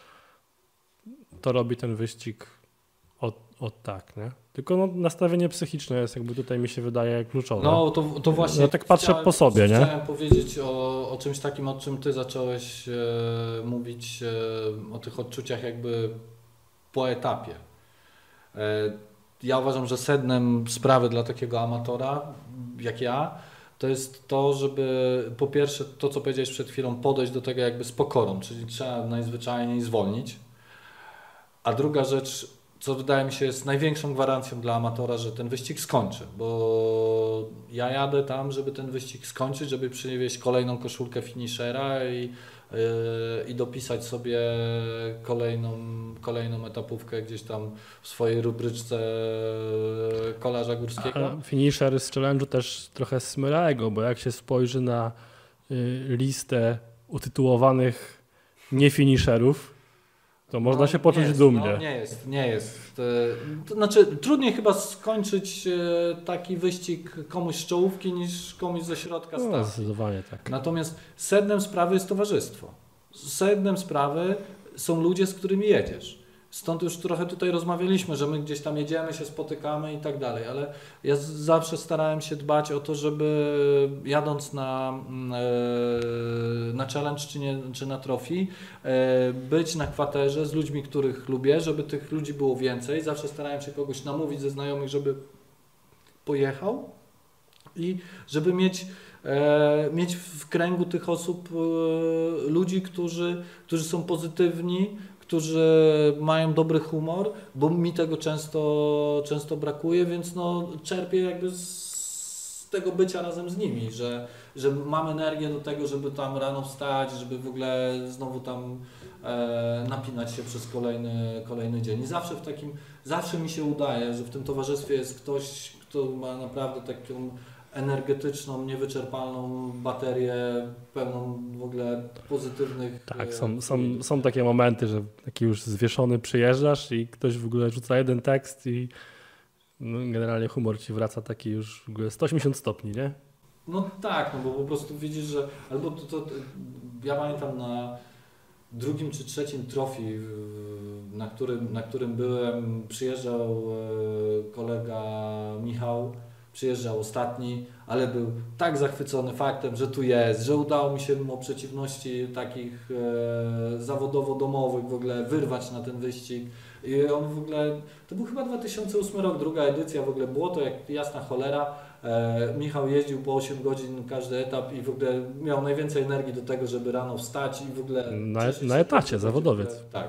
to robi ten wyścig tak, nie? Tylko nastawienie psychiczne jest jakby tutaj mi się wydaje kluczowe. No to właśnie. Ja tak patrzę po sobie, nie? Chciałem powiedzieć o czymś takim, o czym Ty zacząłeś mówić, o tych odczuciach jakby po etapie. Ja uważam, że sednem sprawy dla takiego amatora, jak ja, to jest to, żeby po pierwsze to, co powiedziałeś przed chwilą, podejść do tego jakby z pokorą, czyli trzeba najzwyczajniej zwolnić. A druga rzecz, co wydaje mi się jest największą gwarancją dla amatora, że ten wyścig skończy, bo ja jadę tam, żeby ten wyścig skończyć, żeby przywieźć kolejną koszulkę finishera i dopisać sobie kolejną etapówkę gdzieś tam w swojej rubryczce kolarza górskiego. A finisher z challenge'u też trochę smyrałego, bo jak się spojrzy na listę utytułowanych niefinisherów, To można się poczuć dumnie. No, nie jest. To znaczy, trudniej chyba skończyć taki wyścig komuś z czołówki niż komuś ze środka stawki. No, zdecydowanie tak. Natomiast sednem sprawy jest towarzystwo. Sednem sprawy są ludzie, z którymi jedziesz. Stąd już trochę tutaj rozmawialiśmy, że my gdzieś tam jedziemy, się spotykamy i tak dalej, ale ja zawsze starałem się dbać o to, żeby jadąc na challenge czy na trophy, być na kwaterze z ludźmi, których lubię, żeby tych ludzi było więcej. Zawsze starałem się kogoś namówić ze znajomych, żeby pojechał i żeby mieć w kręgu tych osób ludzi, którzy są pozytywni, którzy mają dobry humor, bo mi tego często brakuje, więc no, czerpię jakby z tego bycia razem z nimi, że mam energię do tego, żeby tam rano wstać, żeby w ogóle znowu tam napinać się przez kolejny dzień. I zawsze mi się udaje, że w tym towarzystwie jest ktoś, kto ma naprawdę taką energetyczną, niewyczerpalną baterię, pełną w ogóle pozytywnych... Tak, są takie momenty, że taki już zwieszony przyjeżdżasz i ktoś w ogóle rzuca jeden tekst i no, generalnie humor ci wraca taki już w ogóle 180 stopni, nie? No tak, no bo po prostu widzisz, że... Albo ja pamiętam na drugim czy trzecim trophy, na którym byłem, przyjeżdżał kolega Michał, przyjeżdżał ostatni, ale był tak zachwycony faktem, że tu jest, że udało mi się mimo przeciwności takich zawodowo-domowych w ogóle wyrwać na ten wyścig. I on w ogóle, to był chyba 2008 rok, druga edycja, w ogóle było to jak jasna cholera. Michał jeździł po 8 godzin każdy etap i w ogóle miał najwięcej energii do tego, żeby rano wstać i w ogóle... Na etacie, zawodowiec. Tak.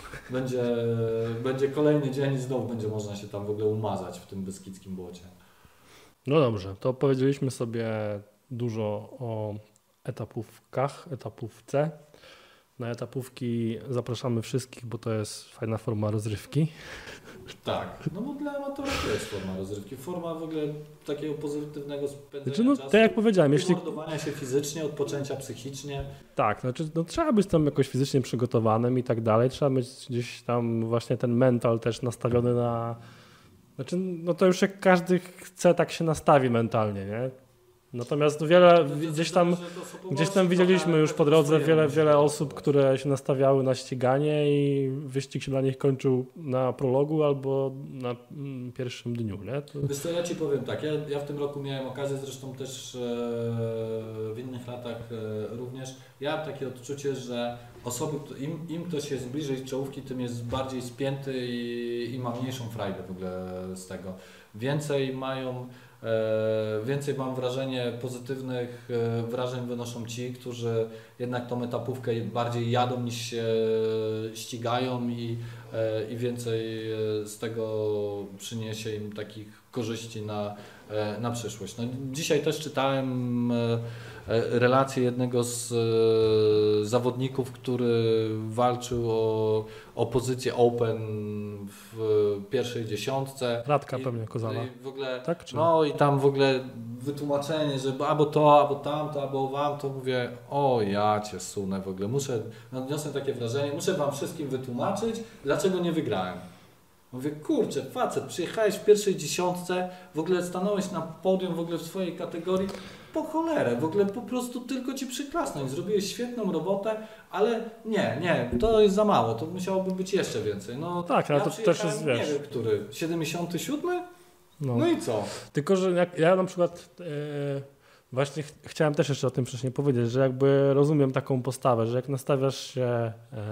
Będzie kolejny dzień i znowu będzie można się tam w ogóle umazać w tym beskidzkim błocie. No dobrze, to powiedzieliśmy sobie dużo o etapówkach, etapówce. Na etapówki zapraszamy wszystkich, bo to jest fajna forma rozrywki. Tak, no bo dla amatora to jest forma rozrywki, forma w ogóle takiego pozytywnego spędzenia znaczy, no, czasu. tak jak powiedziałem, mordowania się fizycznie, odpoczęcia psychicznie. Tak, znaczy no, trzeba być tam jakoś fizycznie przygotowanym i tak dalej, trzeba mieć gdzieś tam właśnie ten mental też nastawiony na... Znaczy, no to już jak każdy chce, tak się nastawi mentalnie, nie? Natomiast gdzieś tam widzieliśmy już po drodze wiele osób, które się nastawiały na ściganie i wyścig się dla nich kończył na prologu albo na pierwszym dniu, nie? Wiesz co, ja Ci powiem tak, ja w tym roku miałem okazję, zresztą też w innych latach również, ja mam takie odczucie, że osoby, im ktoś jest bliżej czołówki, tym jest bardziej spięty i ma mniejszą frajdę w ogóle z tego. Więcej mam wrażenie pozytywnych wrażeń wynoszą ci, którzy jednak tą etapówkę bardziej jadą niż się ścigają i więcej z tego przyniesie im takich korzyści na przyszłość. No, dzisiaj też czytałem relację jednego z zawodników, który walczył o pozycję Open w pierwszej dziesiątce. Radka pewnie Kozala. W ogóle, tak, czy? No i tam w ogóle wytłumaczenie, że albo to, albo tamto, albo wam, to mówię, o ja cię sunę w ogóle, odniosłem takie wrażenie, muszę wam wszystkim wytłumaczyć, dlaczego nie wygrałem. Mówię, kurczę, facet, przyjechałeś w pierwszej dziesiątce, w ogóle stanąłeś na podium w ogóle w swojej kategorii, po cholerę, w ogóle po prostu tylko Ci przyklasnąć, zrobiłeś świetną robotę, ale nie, to jest za mało, to musiałoby być jeszcze więcej. No, tak, ja to też jest, wiesz... Nie wiem, który, 77? No i co? Tylko, że ja na przykład właśnie chciałem też jeszcze o tym wcześniej powiedzieć, że jakby rozumiem taką postawę, że jak nastawiasz się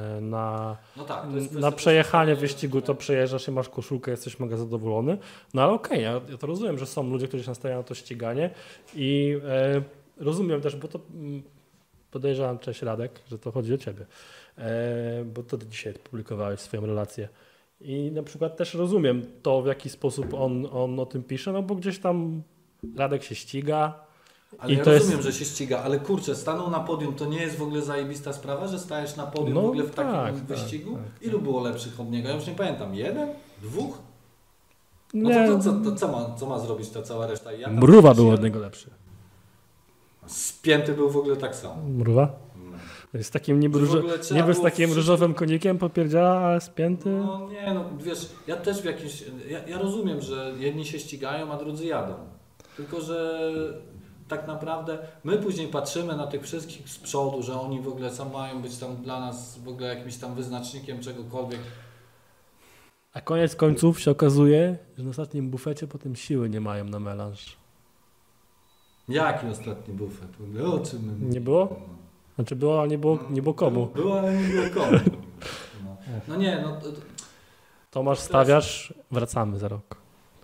na przejechanie wyścigu, to przejeżdżasz i masz koszulkę, jesteś mega zadowolony. No ale okej, ja to rozumiem, że są ludzie, którzy się nastawiają na to ściganie i rozumiem też, bo to podejrzewam, cześć Radek, że to chodzi o Ciebie, bo to Ty dzisiaj publikowałeś swoją relację. I na przykład też rozumiem to, w jaki sposób on o tym pisze, no bo gdzieś tam Radek się ściga. Ale ja rozumiem, że się ściga, ale kurczę, stanął na podium, to nie jest w ogóle zajebista sprawa, że stajesz na podium w ogóle w takim wyścigu? Tak. Ilu było lepszych od niego? Ja już nie pamiętam, 1? 2? No to co ma zrobić ta cała reszta? Mruwa był od niego lepszy. Spięty był w ogóle tak samo. Mruwa? Z takim niby z takim różowym konikiem popierdziela, ale spięty. No nie, no wiesz, ja też w jakimś... Ja rozumiem, że jedni się ścigają, a drudzy jadą. Tylko, że tak naprawdę my później patrzymy na tych wszystkich z przodu, że oni w ogóle sam mają być tam dla nas w ogóle jakimś tam wyznacznikiem czegokolwiek. A koniec końców się okazuje, że na ostatnim bufecie potem siły nie mają na melanż. Jaki ostatni bufet? W ogóle o czym my mówimy? Nie było? Znaczy było, ale nie było komu. Było, ale nie było komu. No nie, no... Tomasz, stawiasz, wracamy za rok.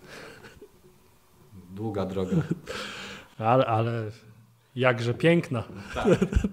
Długa droga. Ale jakże piękna. Tak.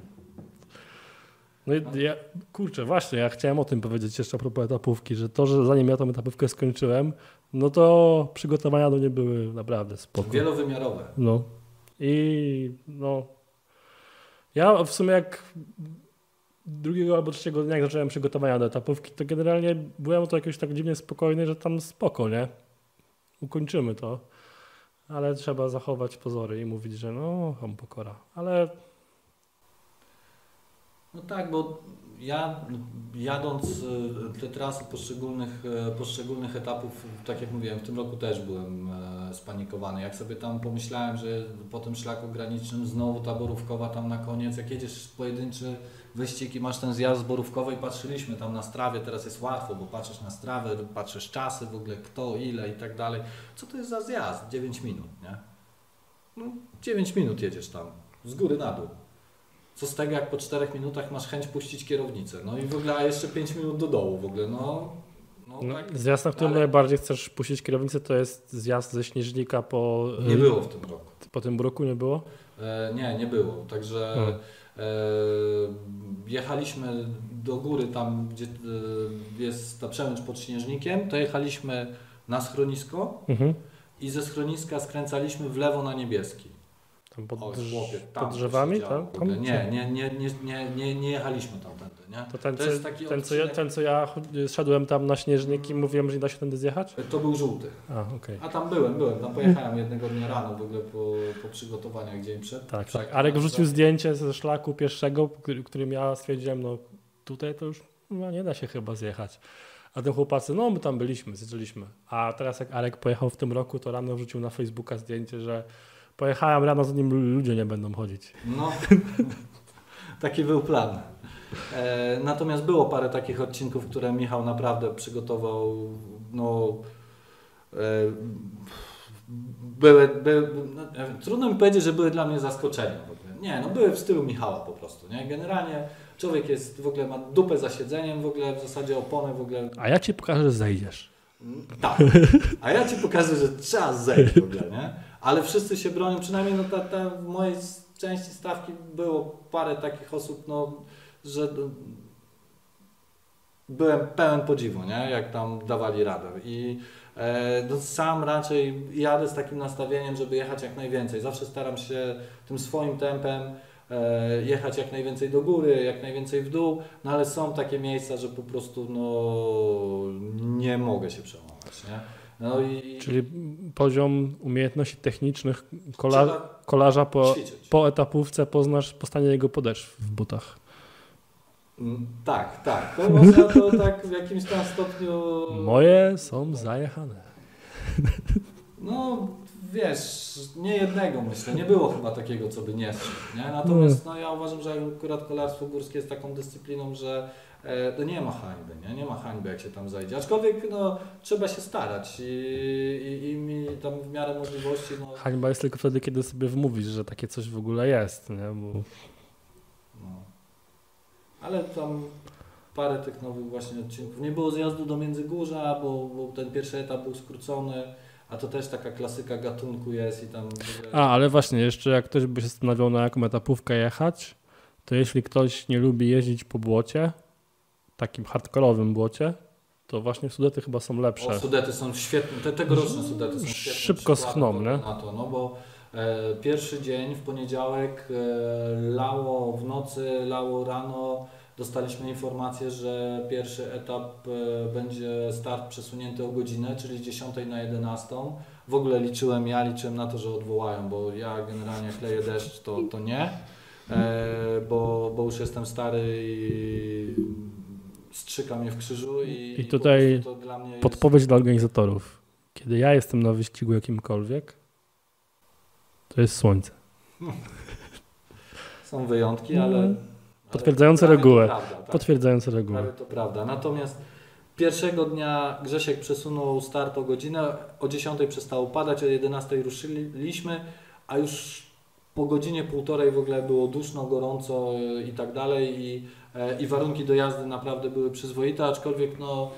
No i kurczę, właśnie, ja chciałem o tym powiedzieć jeszcze a propos etapówki, że to, że zanim ja tą etapówkę skończyłem, no to przygotowania do niej były naprawdę spoko. Wielowymiarowe. No. I no... Ja w sumie jak drugiego albo trzeciego dnia, jak zacząłem przygotowania do etapówki, to generalnie byłem to jakoś tak dziwnie spokojny, że tam spoko, nie? Ukończymy to. Ale trzeba zachować pozory i mówić, że no, pokora. Ale... No tak, bo ja jadąc te trasy poszczególnych etapów, tak jak mówiłem, w tym roku też byłem spanikowany. Jak sobie tam pomyślałem, że po tym szlaku granicznym znowu ta borówkowa tam na koniec, jak jedziesz pojedynczy wyścig i masz ten zjazd z borówkowej, patrzyliśmy tam na strawie, teraz jest łatwo, bo patrzysz na strawę, patrzysz czasy, w ogóle kto, ile i tak dalej. Co to jest za zjazd? 9 minut, nie? No 9 minut jedziesz tam, z góry na dół. Co z tego, jak po 4 minutach masz chęć puścić kierownicę? No i w ogóle, a jeszcze 5 minut do dołu w ogóle, no tak. Zjazd, na którym najbardziej chcesz puścić kierownicę, to jest zjazd ze Śnieżnika po... Nie było w tym roku. Po tym roku nie było? Nie było. Także jechaliśmy do góry tam, gdzie jest ta przełęcz pod Śnieżnikiem, to jechaliśmy na schronisko i ze schroniska skręcaliśmy w lewo na Niebieski. Pod, tam drzewami? Tam? Nie jechaliśmy tamtędy. Nie? To ten, co ja szedłem tam na Śnieżnik i mówiłem, że nie da się tędy zjechać? To był żółty. A tam byłem, tam pojechałem jednego dnia rano w ogóle po przygotowaniach dzień przed. Tak. Arek wrzucił zdjęcie ze szlaku pierwszego, którym ja stwierdziłem, no tutaj to już nie da się chyba zjechać. A te chłopacy, no my tam byliśmy, zjeżdżaliśmy. A teraz jak Arek pojechał w tym roku, to rano wrzucił na Facebooka zdjęcie, że pojechałem rano, zanim ludzie nie będą chodzić. No, taki był plan. Natomiast było parę takich odcinków, które Michał naprawdę przygotował. No, trudno mi powiedzieć, że były dla mnie zaskoczeniem. Nie, no były w stylu Michała po prostu. Nie? Generalnie człowiek jest w ogóle ma dupę za siedzeniem, w ogóle w zasadzie oponę w ogóle. A ja ci pokażę, że zejdziesz. Tak. A ja ci pokażę, że trzeba zejść w ogóle, nie? Ale wszyscy się bronią, przynajmniej no w mojej części stawki było parę takich osób, no, że byłem pełen podziwu, nie? Jak tam dawali radę. I no, sam raczej jadę z takim nastawieniem, żeby jechać jak najwięcej. Zawsze staram się tym swoim tempem jechać jak najwięcej do góry, jak najwięcej w dół, no ale są takie miejsca, że po prostu no, nie mogę się przełamać, nie? No czyli poziom umiejętności technicznych kolarza po etapówce poznasz po stanie jego podeszw w butach. Tak. To można to tak w jakimś tam stopniu... Moje są zajechane. No wiesz, nie jednego myślę. Nie było chyba takiego, co by nie szedł, nie? Natomiast no, ja uważam, że akurat kolarstwo górskie jest taką dyscypliną, że to nie ma hańby, nie ma hańby jak się tam zajdzie. Aczkolwiek no, trzeba się starać i mi tam w miarę możliwości... No... Hańba jest tylko wtedy, kiedy sobie wmówisz, że takie coś w ogóle jest, nie? Bo... No. Ale tam parę tych nowych właśnie odcinków. Nie było zjazdu do Międzygórza, bo ten pierwszy etap był skrócony, a to też taka klasyka gatunku jest i tam... Ale właśnie, jeszcze jak ktoś by się zastanawiał, na jaką etapówkę jechać, to jeśli ktoś nie lubi jeździć po błocie, takim hardkorowym błocie, to właśnie Sudety chyba są lepsze. Sudety są świetne, tegoroczne Sudety są świetne. Szybko schną, nie? Na to, no bo pierwszy dzień w poniedziałek lało w nocy, lało rano, dostaliśmy informację, że pierwszy etap będzie start przesunięty o godzinę, czyli z 10 na 11. W ogóle liczyłem na to, że odwołają, bo ja generalnie jak leje deszcz, to nie. bo już jestem stary i strzyka mnie w krzyżu i tutaj to dla mnie podpowiedź dla organizatorów. Kiedy ja jestem na wyścigu jakimkolwiek, to jest słońce. Są wyjątki, ale potwierdzające regułę. Prawda, tak. Potwierdzające regułę. To prawda. Natomiast pierwszego dnia Grzesiek przesunął start o godzinę, o 10 przestało padać, o 11 ruszyliśmy, a już po godzinie półtorej w ogóle było duszno, gorąco i tak dalej i warunki do jazdy naprawdę były przyzwoite, aczkolwiek no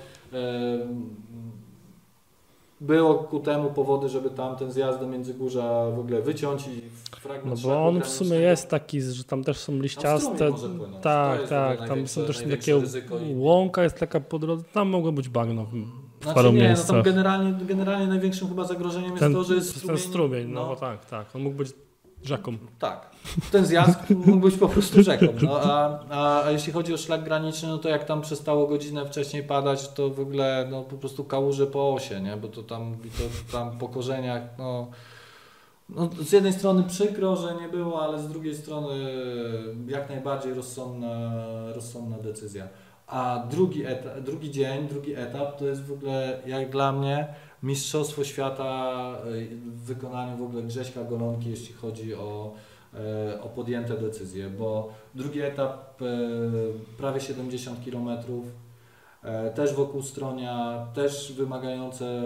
było ku temu powody, żeby tam ten zjazd do Międzygórza w ogóle wyciąć i fragment. No bo on w sumie jest taki, że tam też są liściaste. Tak, tam są też takie łąka jest taka po drodze, tam mogło być bagno w paru miejscach. No tam generalnie największym chyba zagrożeniem jest to, że jest strumień. Ten strumień, no bo tak, on mógł być rzeką. Tak, ten zjazd mógł być po prostu rzeką. No, a jeśli chodzi o szlak graniczny, no to jak tam przestało godzinę wcześniej padać, to w ogóle no, po prostu kałuże po osie, nie? Bo to tam po korzeniach, no z jednej strony przykro, że nie było, ale z drugiej strony jak najbardziej rozsądna decyzja. A drugi dzień, drugi etap to jest w ogóle jak dla mnie mistrzostwo świata w wykonaniu w ogóle Grześka Golonki, jeśli chodzi o podjęte decyzje, bo drugi etap prawie 70 km, też wokół Stronia, też wymagające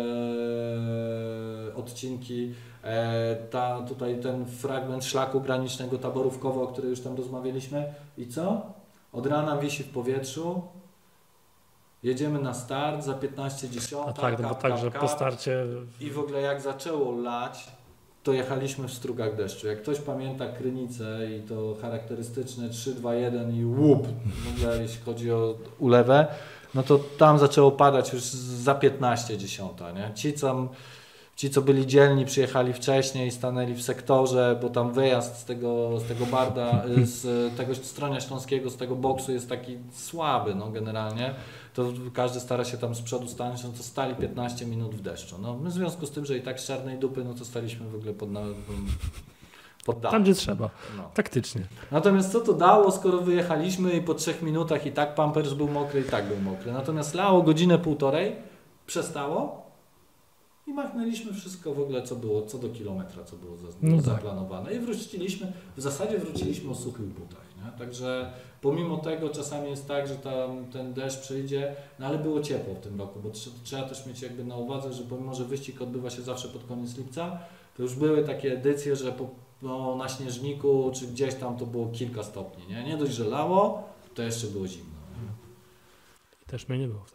odcinki. Tutaj ten fragment szlaku granicznego Taborówkowo, o którym już tam rozmawialiśmy. I co? Od rana wisi w powietrzu. Jedziemy na start za 15:10. A tak, no bo także po starcie. I w ogóle jak zaczęło lać, to jechaliśmy w strugach deszczu. Jak ktoś pamięta Krynicę i to charakterystyczne 3-2-1 i łup, w ogóle jeśli chodzi o ulewę, no to tam zaczęło padać już za 15:10, nie? Ci, co byli dzielni, przyjechali wcześniej, stanęli w sektorze, bo tam wyjazd z tego barda, z tego Stronia Śląskiego, z tego boksu jest taki słaby, no generalnie. To każdy stara się tam z przodu stanąć, no to stali 15 minut w deszczu. No my w związku z tym, że i tak z czarnej dupy, no to staliśmy w ogóle pod tam, gdzie trzeba. No. Taktycznie. Natomiast co to dało, skoro wyjechaliśmy i po 3 minutach i tak pampers był mokry, i tak był mokry. Natomiast lało godzinę, półtorej, przestało i machnęliśmy wszystko w ogóle, co było, co do kilometra, co było zaplanowane. I w zasadzie wróciliśmy o suchych butach. Nie? Także pomimo tego czasami jest tak, że tam ten deszcz przyjdzie, no ale było ciepło w tym roku, bo trzeba też mieć jakby na uwadze, że pomimo, że wyścig odbywa się zawsze pod koniec lipca, to już były takie edycje, że na śnieżniku czy gdzieś tam to było kilka stopni. Nie dość, że lało, to jeszcze było zimno. Nie? I też mnie nie było.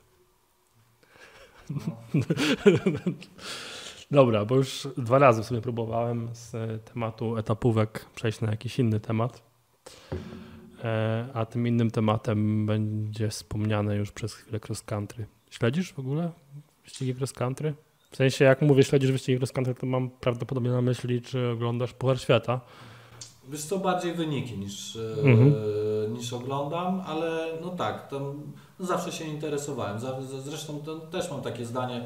No. Dobra, bo już 2 razy w sumie próbowałem z tematu etapówek przejść na jakiś inny temat. A tym innym tematem będzie wspomniane już przez chwilę cross country. Śledzisz w ogóle wyścigi cross country? W sensie, jak mówię, śledzisz wyścigi cross country, to mam prawdopodobnie na myśli, czy oglądasz Puchar Świata. Wiesz co, bardziej wyniki niż oglądam, ale no tak, tam zawsze się interesowałem. Zresztą też mam takie zdanie,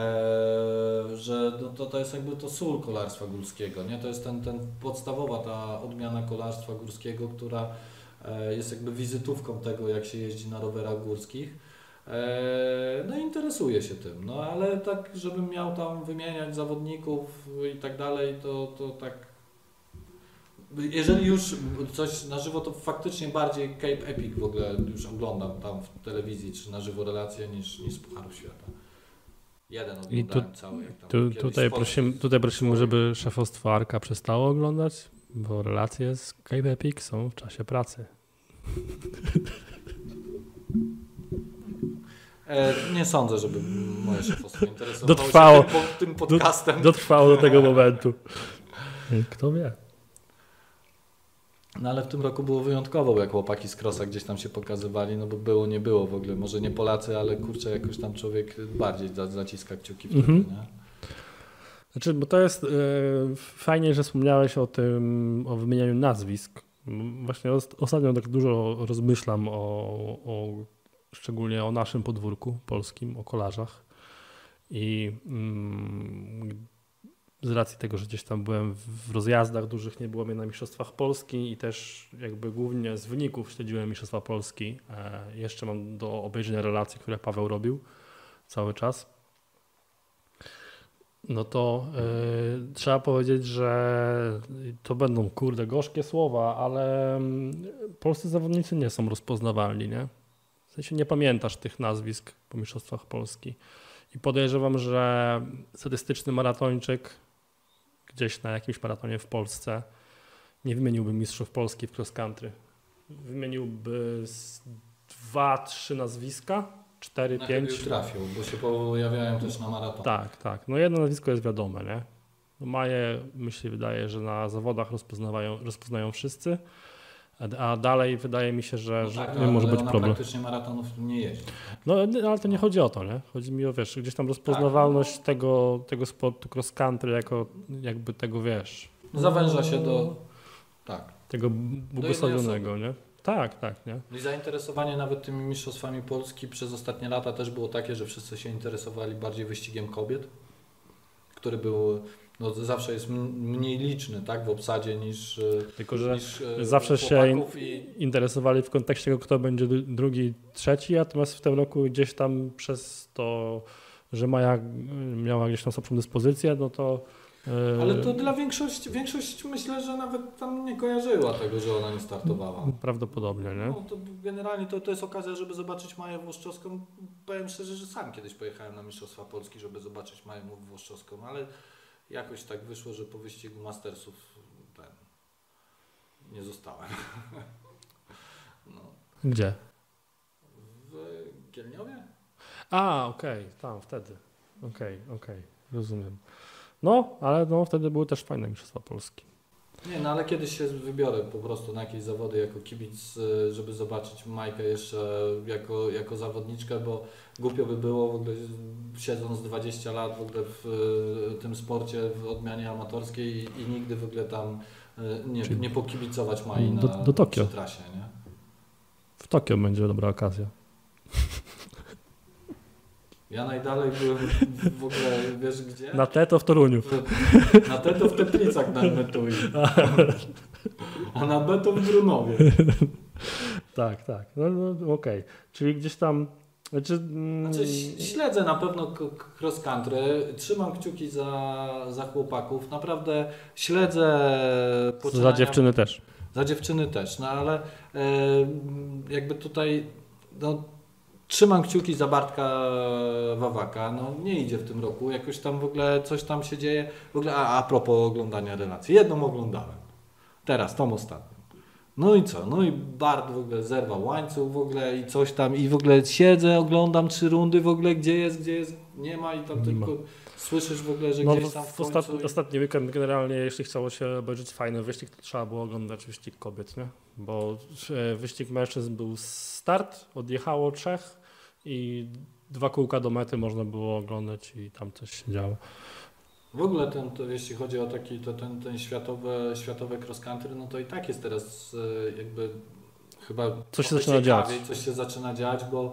że to jest jakby to sól kolarstwa górskiego, nie? To jest ten podstawowa ta odmiana kolarstwa górskiego, która jest jakby wizytówką tego, jak się jeździ na rowerach górskich. No interesuję się tym, no ale tak, żebym miał tam wymieniać zawodników i tak dalej, to tak. Jeżeli już coś na żywo, to faktycznie bardziej Cape Epic w ogóle już oglądam tam w telewizji, czy na żywo relacje niż z Pucharu Świata. Jeden oglądałem cały. Jak tam tutaj prosimy, żeby szefostwo Arka przestało oglądać, bo relacje z Cape Epic są w czasie pracy. Nie sądzę, żeby moje szefostwo interesowało się tym podcastem. Dotrwało do tego momentu. Kto wie? No ale w tym roku było wyjątkowo, jak chłopaki z Crossa gdzieś tam się pokazywali, no bo było, nie było w ogóle, może nie Polacy, ale kurczę, jakoś tam człowiek bardziej zaciska kciuki wtedy, nie? Znaczy, bo to jest fajnie, że wspomniałeś o wymienianiu nazwisk. Właśnie ostatnio tak dużo rozmyślam szczególnie o naszym podwórku polskim, o kolarzach. I z racji tego, że gdzieś tam byłem w rozjazdach dużych, nie było mnie na Mistrzostwach Polski i też jakby głównie z wyników śledziłem Mistrzostwa Polski. Jeszcze mam do obejrzenia relacje, które Paweł robił cały czas. No to trzeba powiedzieć, że to będą gorzkie słowa, ale polscy zawodnicy nie są rozpoznawalni, nie? W sensie nie pamiętasz tych nazwisk po Mistrzostwach Polski. I podejrzewam, że statystyczny maratończyk gdzieś na jakimś maratonie w Polsce nie wymieniłby mistrzów Polski w cross country. Wymieniłby 2-3 nazwiska, 4-5. Trafił, bo się pojawiają też na maraton. Tak. No jedno nazwisko jest wiadome, nie? No Maję, myślę, wydaje, że na zawodach rozpoznają wszyscy, a dalej wydaje mi się, że nie może być problem. Praktycznie maratonów nie jeździ. No ale to nie chodzi o to, nie? Chodzi mi o, gdzieś tam rozpoznawalność tego sportu cross country jako jakby tego, zawęża się do tego błogosławionego, nie? Tak, nie? No i zainteresowanie nawet tymi mistrzostwami Polski przez ostatnie lata też było takie, że wszyscy się interesowali bardziej wyścigiem kobiet, który był zawsze jest mniej liczny, tak, w obsadzie niż tylko, że zawsze się interesowali w kontekście tego, kto będzie drugi, trzeci, natomiast w tym roku gdzieś tam przez to, że Maja miała gdzieś tam słabszą dyspozycję, no to ale to dla większość myślę, że nawet tam nie kojarzyła tego, że ona nie startowała. Prawdopodobnie, nie? No, to generalnie to jest okazja, żeby zobaczyć Maję Włoszczowską. Powiem szczerze, że sam kiedyś pojechałem na Mistrzostwa Polski, żeby zobaczyć Maję Włoszczowską, ale jakoś tak wyszło, że po wyścigu Mastersów nie zostałem. No. Gdzie? W Kielniowie? Okej, tam wtedy. Okej, rozumiem. No, ale wtedy były też fajne Mistrzostwa Polski. Nie, ale kiedyś się wybiorę po prostu na jakieś zawody jako kibic, żeby zobaczyć Majkę jeszcze jako zawodniczkę, bo głupio by było w ogóle siedząc 20 lat w ogóle w tym sporcie, w odmianie amatorskiej i nigdy w ogóle tam nie pokibicować Mai do Tokio. przy trasie, nie? W Tokio będzie dobra okazja. Ja najdalej byłem w ogóle, wiesz gdzie? Na te to w Toruniu. Na te to w Teplicach na Metui. A na B to w Drunowie. Tak. No okej. Czyli gdzieś tam... Śledzę na pewno cross country, trzymam kciuki za chłopaków, naprawdę śledzę Za dziewczyny też. Za dziewczyny też, no ale jakby tutaj trzymam kciuki za Bartka Wawaka, nie idzie w tym roku, jakoś tam w ogóle coś tam się dzieje. W ogóle a propos oglądania relacji, jedną oglądałem, teraz, tą ostatnią. No i co? No i Bart w ogóle zerwał łańcuch w ogóle i coś tam i w ogóle siedzę, oglądam 3 rundy w ogóle, gdzie jest, nie ma i tam tylko słyszysz w ogóle, że gdzieś tam w końcu... Ostatni weekend generalnie, jeśli chciało się obejrzeć fajny wyścig, to trzeba było oglądać wyścig kobiet, nie? Bo wyścig mężczyzn był start, odjechało 3 i 2 kółka do mety można było oglądać i tam coś się działo. W ogóle jeśli chodzi o ten światowe cross country, no to i tak jest teraz jakby chyba coś się zaczyna dziać, bo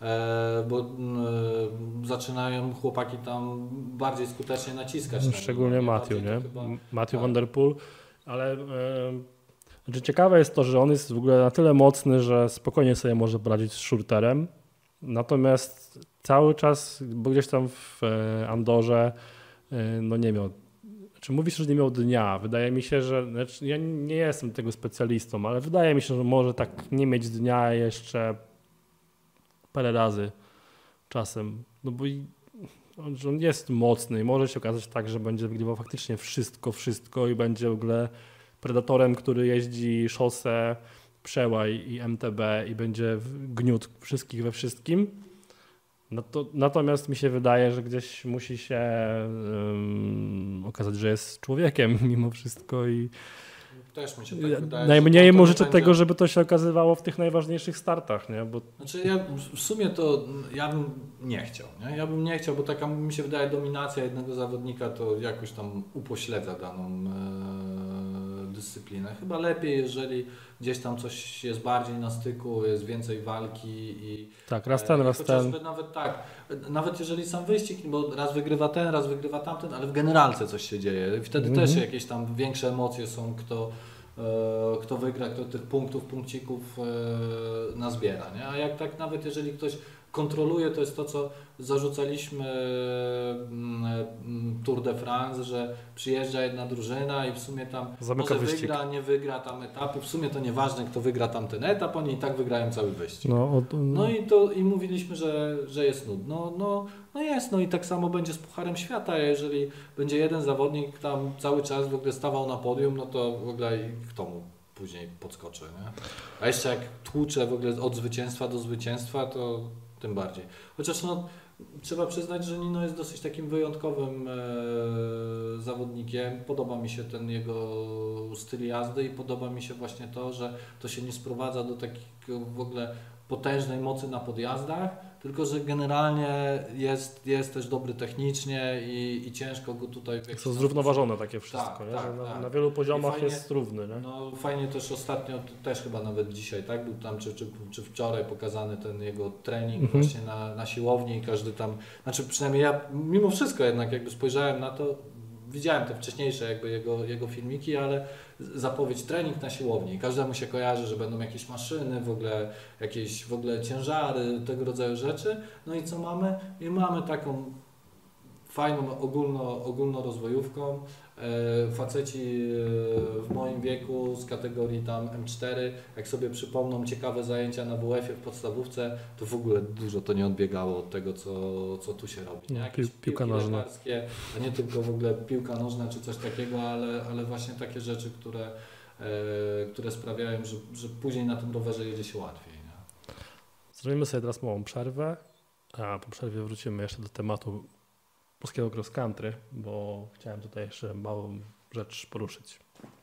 zaczynają chłopaki tam bardziej skutecznie naciskać. Szczególnie Matthew, nie? Chyba, Matthew Van Der Poel, ale ciekawe jest to, że on jest w ogóle na tyle mocny, że spokojnie sobie może poradzić z shorterem, natomiast cały czas, bo gdzieś tam w Andorze nie miał, mówisz, że nie miał dnia. Wydaje mi się, że ja nie jestem tego specjalistą, ale wydaje mi się, że może tak nie mieć dnia jeszcze parę razy czasem. No bo że on jest mocny i może się okazać tak, że będzie wygrywał faktycznie wszystko i będzie w ogóle predatorem, który jeździ szosę, przełaj i MTB i będzie gniótł wszystkich we wszystkim. Natomiast mi się wydaje, że gdzieś musi się okazać, że jest człowiekiem mimo wszystko i też mi się tak wydaje, najmniej mu życzę tego, żeby to się okazywało w tych najważniejszych startach, nie? Bo... w sumie to ja bym nie chciał, nie? Ja bym nie chciał, bo taka mi się wydaje dominacja jednego zawodnika to jakoś tam upośledza daną dyscyplinę. Chyba lepiej, jeżeli gdzieś tam coś jest bardziej na styku, jest więcej walki i tak, raz ten. Nawet tak, nawet jeżeli sam wyścig, bo raz wygrywa ten, raz wygrywa tamten, ale w generalce coś się dzieje. Wtedy też jakieś tam większe emocje są, kto wygra, kto tych punkcików nazbiera, nie? A jak tak nawet jeżeli ktoś kontroluje, to jest to, co zarzucaliśmy Tour de France, że przyjeżdża jedna drużyna i w sumie tam zamyka może wyścig. wygra, nie wygra tam etapy, w sumie to nieważne, kto wygra tamten etap, oni i tak wygrają cały wyścig. No i mówiliśmy, że jest nudno. No jest, no i tak samo będzie z Pucharem Świata, jeżeli będzie jeden zawodnik tam cały czas w ogóle stawał na podium, no to w ogóle kto mu później podskoczy, nie? A jeszcze jak tłucze w ogóle od zwycięstwa do zwycięstwa, to tym bardziej. Chociaż no, trzeba przyznać, że Nino jest dosyć takim wyjątkowym zawodnikiem. Podoba mi się ten jego styl jazdy i podoba mi się właśnie to, że to się nie sprowadza do takiego w ogóle potężnej mocy na podjazdach, tylko że generalnie jest też dobry technicznie i ciężko go tutaj... Są zrównoważone takie wszystko, tak, nie? Tak, na wielu poziomach fajnie, jest równy. Nie? No fajnie też ostatnio, też chyba nawet dzisiaj, tak? Był tam czy wczoraj pokazany ten jego trening właśnie na siłowni i każdy tam, znaczy przynajmniej ja mimo wszystko jednak jakby spojrzałem na to, widziałem te wcześniejsze jakby jego filmiki, ale zapowiedź trening na siłowni. Każdemu się kojarzy, że będą jakieś maszyny, jakieś w ogóle ciężary, tego rodzaju rzeczy. No i co mamy? I mamy taką fajną ogólnorozwojówką. Faceci w moim wieku z kategorii tam M4, jak sobie przypomną ciekawe zajęcia na WF-ie w podstawówce, to w ogóle dużo to nie odbiegało od tego, co tu się robi. Nie? Jakieś piłka nożna. A nie tylko w ogóle piłka nożna czy coś takiego, ale właśnie takie rzeczy, które sprawiają, że później na tym rowerze jedzie się łatwiej. Nie? Zrobimy sobie teraz małą przerwę, a po przerwie wrócimy jeszcze do tematu polskiego cross country, bo chciałem tutaj jeszcze małą rzecz poruszyć.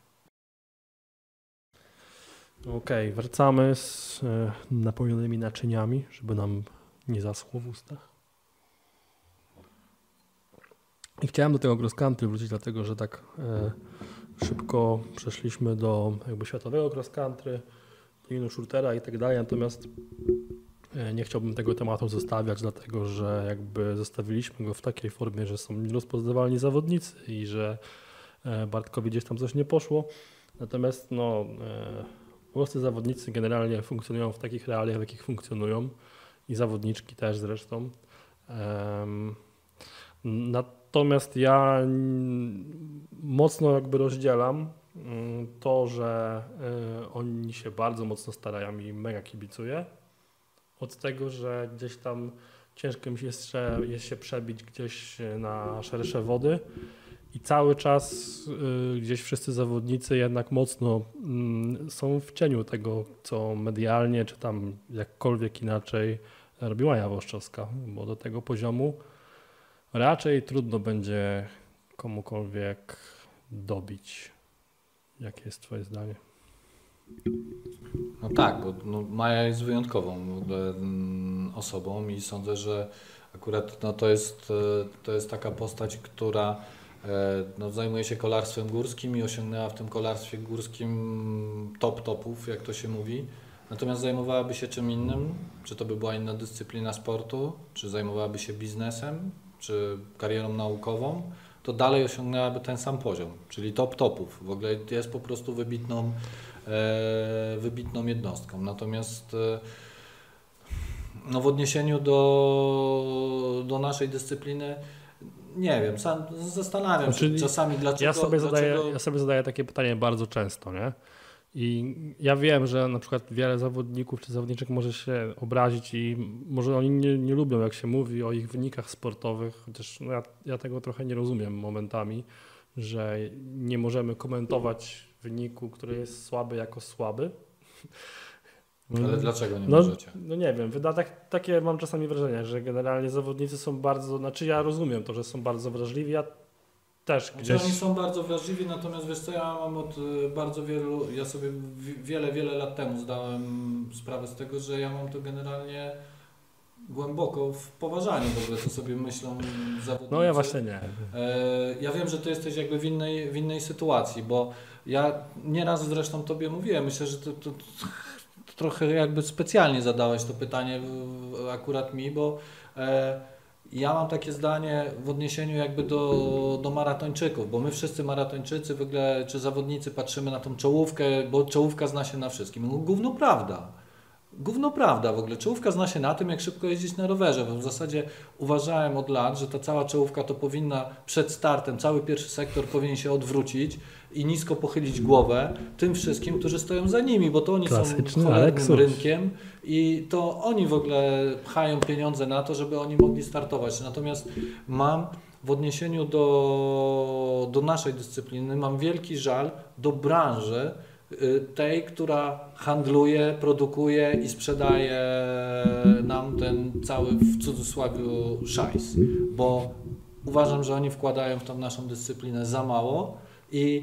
Okej, wracamy z napełnionymi naczyniami, żeby nam nie zaschło w ustach. I chciałem do tego cross country wrócić, dlatego że tak szybko przeszliśmy do jakby światowego cross country, do Nino Schurtera i tak dalej, natomiast nie chciałbym tego tematu zostawiać, dlatego że jakby zostawiliśmy go w takiej formie, że są nierozpoznawalni zawodnicy i że Bartkowi gdzieś tam coś nie poszło. Natomiast polscy zawodnicy generalnie funkcjonują w takich realiach, w jakich funkcjonują i zawodniczki też zresztą. Natomiast ja mocno jakby rozdzielam to, że oni się bardzo mocno starają i mega kibicuję. Od tego, że gdzieś tam ciężko mi jest się przebić gdzieś na szersze wody i cały czas gdzieś wszyscy zawodnicy jednak mocno są w cieniu tego, co medialnie czy tam jakkolwiek inaczej robi Maja Włoszczowska, bo do tego poziomu raczej trudno będzie komukolwiek dobić. Jakie jest Twoje zdanie? No tak, bo Maja jest wyjątkową w ogóle osobą i sądzę, że akurat to jest taka postać, która zajmuje się kolarstwem górskim i osiągnęła w tym kolarstwie górskim topów, jak to się mówi. Natomiast zajmowałaby się czym innym, czy to by była inna dyscyplina sportu, czy zajmowałaby się biznesem, czy karierą naukową, to dalej osiągnęłaby ten sam poziom, czyli topów. W ogóle jest po prostu wybitną jednostką. Natomiast w odniesieniu do naszej dyscypliny nie wiem, sam zastanawiam się czasami dlaczego. Ja sobie zadaję takie pytanie bardzo często, nie? I ja wiem, że na przykład wiele zawodników czy zawodniczek może się obrazić i może oni nie lubią, jak się mówi o ich wynikach sportowych, chociaż ja tego trochę nie rozumiem momentami, że nie możemy komentować wyniku, który jest słaby jako słaby. Ale dlaczego nie możecie? No nie wiem, takie mam czasami wrażenie, że generalnie zawodnicy są bardzo, znaczy ja rozumiem to, że są bardzo wrażliwi, ja też gdzieś... Oni są bardzo wrażliwi, natomiast wiesz co, ja mam od bardzo wielu, ja sobie wiele lat temu zdałem sprawę z tego, że ja mam to generalnie głęboko w poważaniu w ogóle, to sobie myślą zawodnicy. No ja właśnie nie. Ja wiem, że ty jesteś jakby w innej sytuacji, bo ja nieraz zresztą tobie mówiłem, myślę, że to trochę jakby specjalnie zadałeś to pytanie akurat mi, bo ja mam takie zdanie w odniesieniu jakby do maratończyków, bo my wszyscy maratończycy w ogóle, czy zawodnicy patrzymy na tą czołówkę, bo czołówka zna się na wszystkim. No, gówno prawda. Gówno prawda w ogóle. Czołówka zna się na tym, jak szybko jeździć na rowerze. W zasadzie uważałem od lat, że ta cała czołówka to powinna przed startem, cały pierwszy sektor powinien się odwrócić i nisko pochylić głowę tym wszystkim, którzy stoją za nimi, bo to oni są cholernym rynkiem i to oni w ogóle pchają pieniądze na to, żeby oni mogli startować. Natomiast mam w odniesieniu do naszej dyscypliny, mam wielki żal do branży, tej, która handluje, produkuje i sprzedaje nam ten cały, w cudzysłowie, szajs, bo uważam, że oni wkładają w tą naszą dyscyplinę za mało i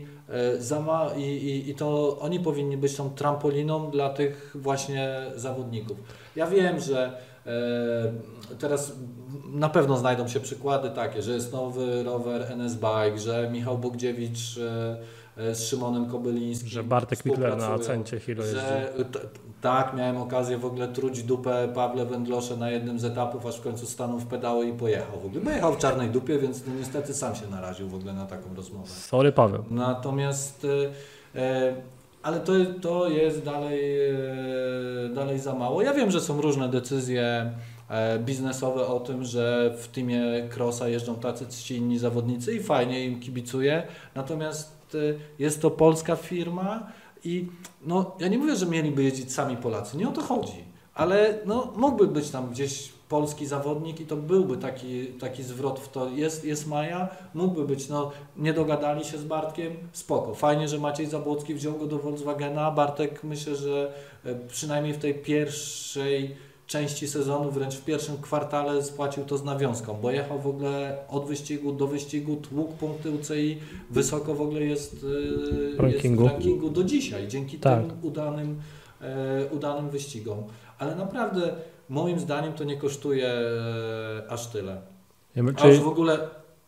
to oni powinni być tą trampoliną dla tych właśnie zawodników. Ja wiem, że teraz na pewno znajdą się przykłady takie, że jest nowy rower NS Bike, że Michał Bogdziewicz z Szymonem Kobylińskim. Że Bartek Mikler na Acencie Hero jeździ. Tak, miałem okazję w ogóle truć dupę Pawle Wędlosze na jednym z etapów, aż w końcu stanął w pedały i pojechał w ogóle. Bo jechał w czarnej dupie, więc no, niestety sam się naraził w ogóle na taką rozmowę. Sorry Paweł. Natomiast ale to jest dalej za mało. Ja wiem, że są różne decyzje biznesowe o tym, że w teamie Crossa jeżdżą tacy ci inni zawodnicy i fajnie im kibicuję. Natomiast jest to polska firma i no, ja nie mówię, że mieliby jeździć sami Polacy, nie o to chodzi, ale no, mógłby być tam gdzieś polski zawodnik i to byłby taki zwrot w to, jest Maja, mógłby być, no nie dogadali się z Bartkiem, spoko, fajnie, że Maciej Zabłocki wziął go do Volkswagena, Bartek myślę, że przynajmniej w tej pierwszej części sezonu, wręcz w pierwszym kwartale spłacił to z nawiązką, bo jechał w ogóle od wyścigu do wyścigu, tłukł punkty UCI, wysoko w ogóle jest w rankingu do dzisiaj, dzięki tym udanym wyścigom. Ale naprawdę moim zdaniem to nie kosztuje aż tyle. A już w ogóle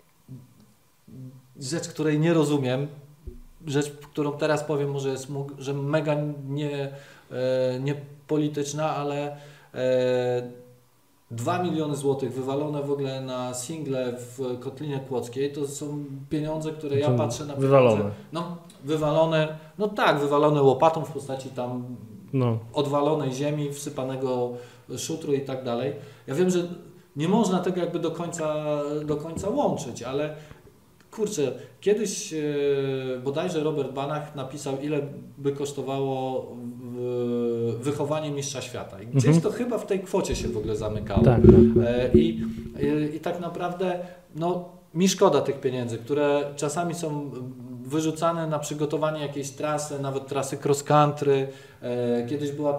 rzecz, której nie rozumiem, rzecz, którą teraz powiem, może jest że mega niepolityczna, ale 2 miliony złotych wywalone w ogóle na single w Kotlinie Kłodzkiej, to są pieniądze, które ja patrzę na pieniądze. Wywalone łopatą w postaci tam odwalonej ziemi, wsypanego szutru i tak dalej. Ja wiem, że nie można tego jakby do końca łączyć, ale kurczę, kiedyś bodajże Robert Banach napisał, ile by kosztowało wychowanie mistrza świata. I gdzieś to chyba w tej kwocie się w ogóle zamykało. Tak. I tak naprawdę no, mi szkoda tych pieniędzy, które czasami są wyrzucane na przygotowanie jakiejś trasy, nawet trasy cross country. Kiedyś była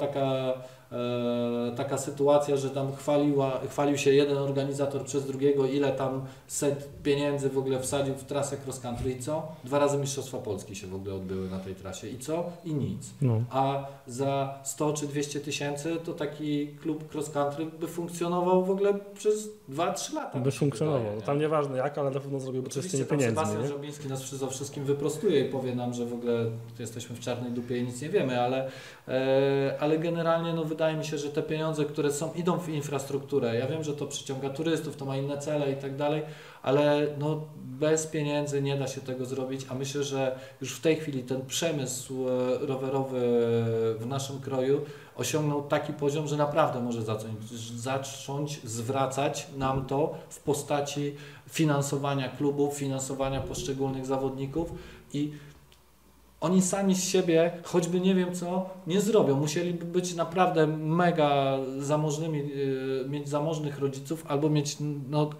taka sytuacja, że tam chwalił się jeden organizator przez drugiego, ile tam set pieniędzy w ogóle wsadził w trasę cross country i co? 2 razy Mistrzostwa Polski się w ogóle odbyły na tej trasie i co? I nic. No. A za 100 czy 200 tysięcy to taki klub cross country by funkcjonował w ogóle przez 2-3 lata. By funkcjonował. Wydaje, tam nieważne jak, ale na pewno zrobiłby coś z tymi pieniędzmi. Sebastian Żobiński nas o wszystkim wyprostuje i powie nam, że w ogóle jesteśmy w czarnej dupie i nic nie wiemy, ale generalnie no, wydaje mi się, że te pieniądze, które idą w infrastrukturę, ja wiem, że to przyciąga turystów, to ma inne cele i tak dalej, ale no, bez pieniędzy nie da się tego zrobić, a myślę, że już w tej chwili ten przemysł rowerowy w naszym kraju osiągnął taki poziom, że naprawdę może zacząć zwracać nam to w postaci finansowania klubów, finansowania poszczególnych zawodników i oni sami z siebie, choćby nie wiem co, nie zrobią. Musieliby być naprawdę mega zamożnymi, mieć zamożnych rodziców albo mieć no,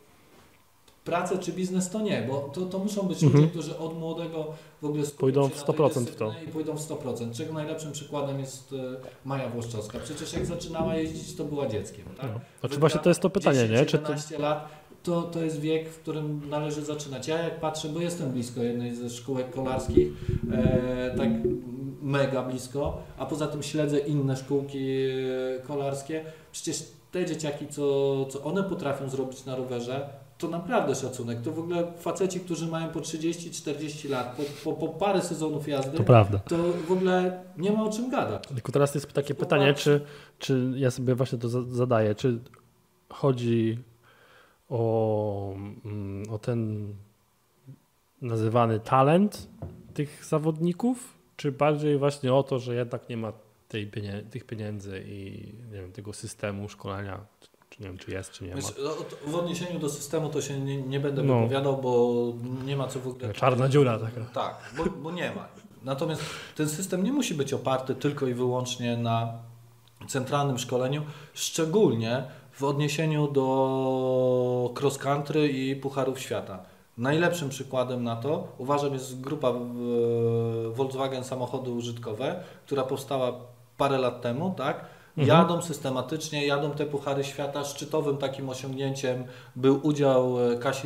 pracę czy biznes, to nie, bo to muszą być ludzie, którzy od młodego w ogóle pójdą w 100% w to. I pójdą w 100%. Czego najlepszym przykładem jest Maja Włoszczowska. Przecież jak zaczynała jeździć, to była dzieckiem. Tak? No. Znaczy właśnie to jest to pytanie, 10, nie? Czy 11 lat. To jest wiek, w którym należy zaczynać. Ja jak patrzę, bo jestem blisko jednej ze szkółek kolarskich, tak mega blisko, a poza tym śledzę inne szkółki kolarskie, przecież te dzieciaki, co one potrafią zrobić na rowerze, to naprawdę szacunek. To w ogóle faceci, którzy mają po 30-40 lat, po parę sezonów jazdy, to prawda. To w ogóle nie ma o czym gadać. Tylko teraz jest takie pytanie, czy ja sobie właśnie to zadaję, czy chodzi o ten nazywany talent tych zawodników, czy bardziej właśnie o to, że jednak nie ma tych pieniędzy i nie wiem, tego systemu szkolenia, czy nie wiem, czy jest, czy nie ma. W odniesieniu do systemu to się nie będę wypowiadał, bo nie ma co w ogóle... Czarna dziura taka. Tak, bo nie ma. Natomiast ten system nie musi być oparty tylko i wyłącznie na centralnym szkoleniu, szczególnie w odniesieniu do cross country i Pucharów Świata. Najlepszym przykładem na to, uważam, jest grupa Volkswagen Samochody Użytkowe, która powstała parę lat temu, tak? Jadą systematycznie, jadą te Puchary Świata. Szczytowym takim osiągnięciem był udział Kasi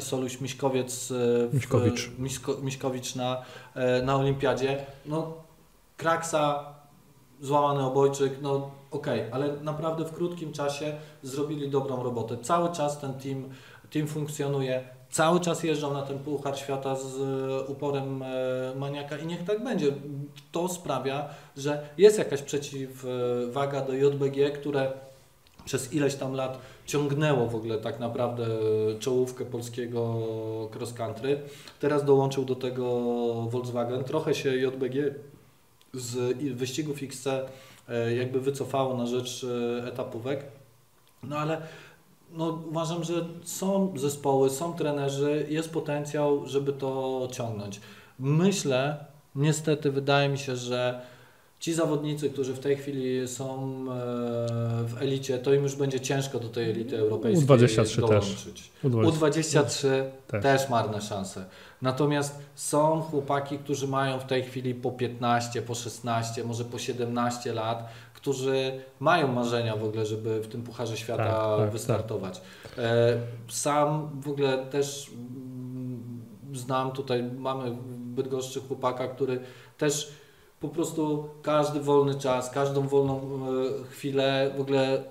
Soluś-Miśkowicz na Olimpiadzie. No, kraksa, złamany obojczyk, no okej, ale naprawdę w krótkim czasie zrobili dobrą robotę. Cały czas ten team funkcjonuje, cały czas jeżdżą na ten Puchar Świata z uporem maniaka i niech tak będzie. To sprawia, że jest jakaś przeciwwaga do JBG, które przez ileś tam lat ciągnęło w ogóle tak naprawdę czołówkę polskiego cross country. Teraz dołączył do tego Volkswagen. Trochę się JBG z wyścigów XC jakby wycofało na rzecz etapówek, no ale uważam, że są zespoły, są trenerzy, jest potencjał, żeby to ciągnąć. Myślę, niestety wydaje mi się, że ci zawodnicy, którzy w tej chwili są w elicie, to im już będzie ciężko do tej elity europejskiej U23 dołączyć. U23 też marne szanse. Natomiast są chłopaki, którzy mają w tej chwili po 15, po 16, może po 17 lat, którzy mają marzenia w ogóle, żeby w tym Pucharze Świata wystartować. Sam w ogóle też znam, tutaj mamy w Bydgoszczy chłopaka, który też po prostu każdy wolny czas, każdą wolną chwilę w ogóle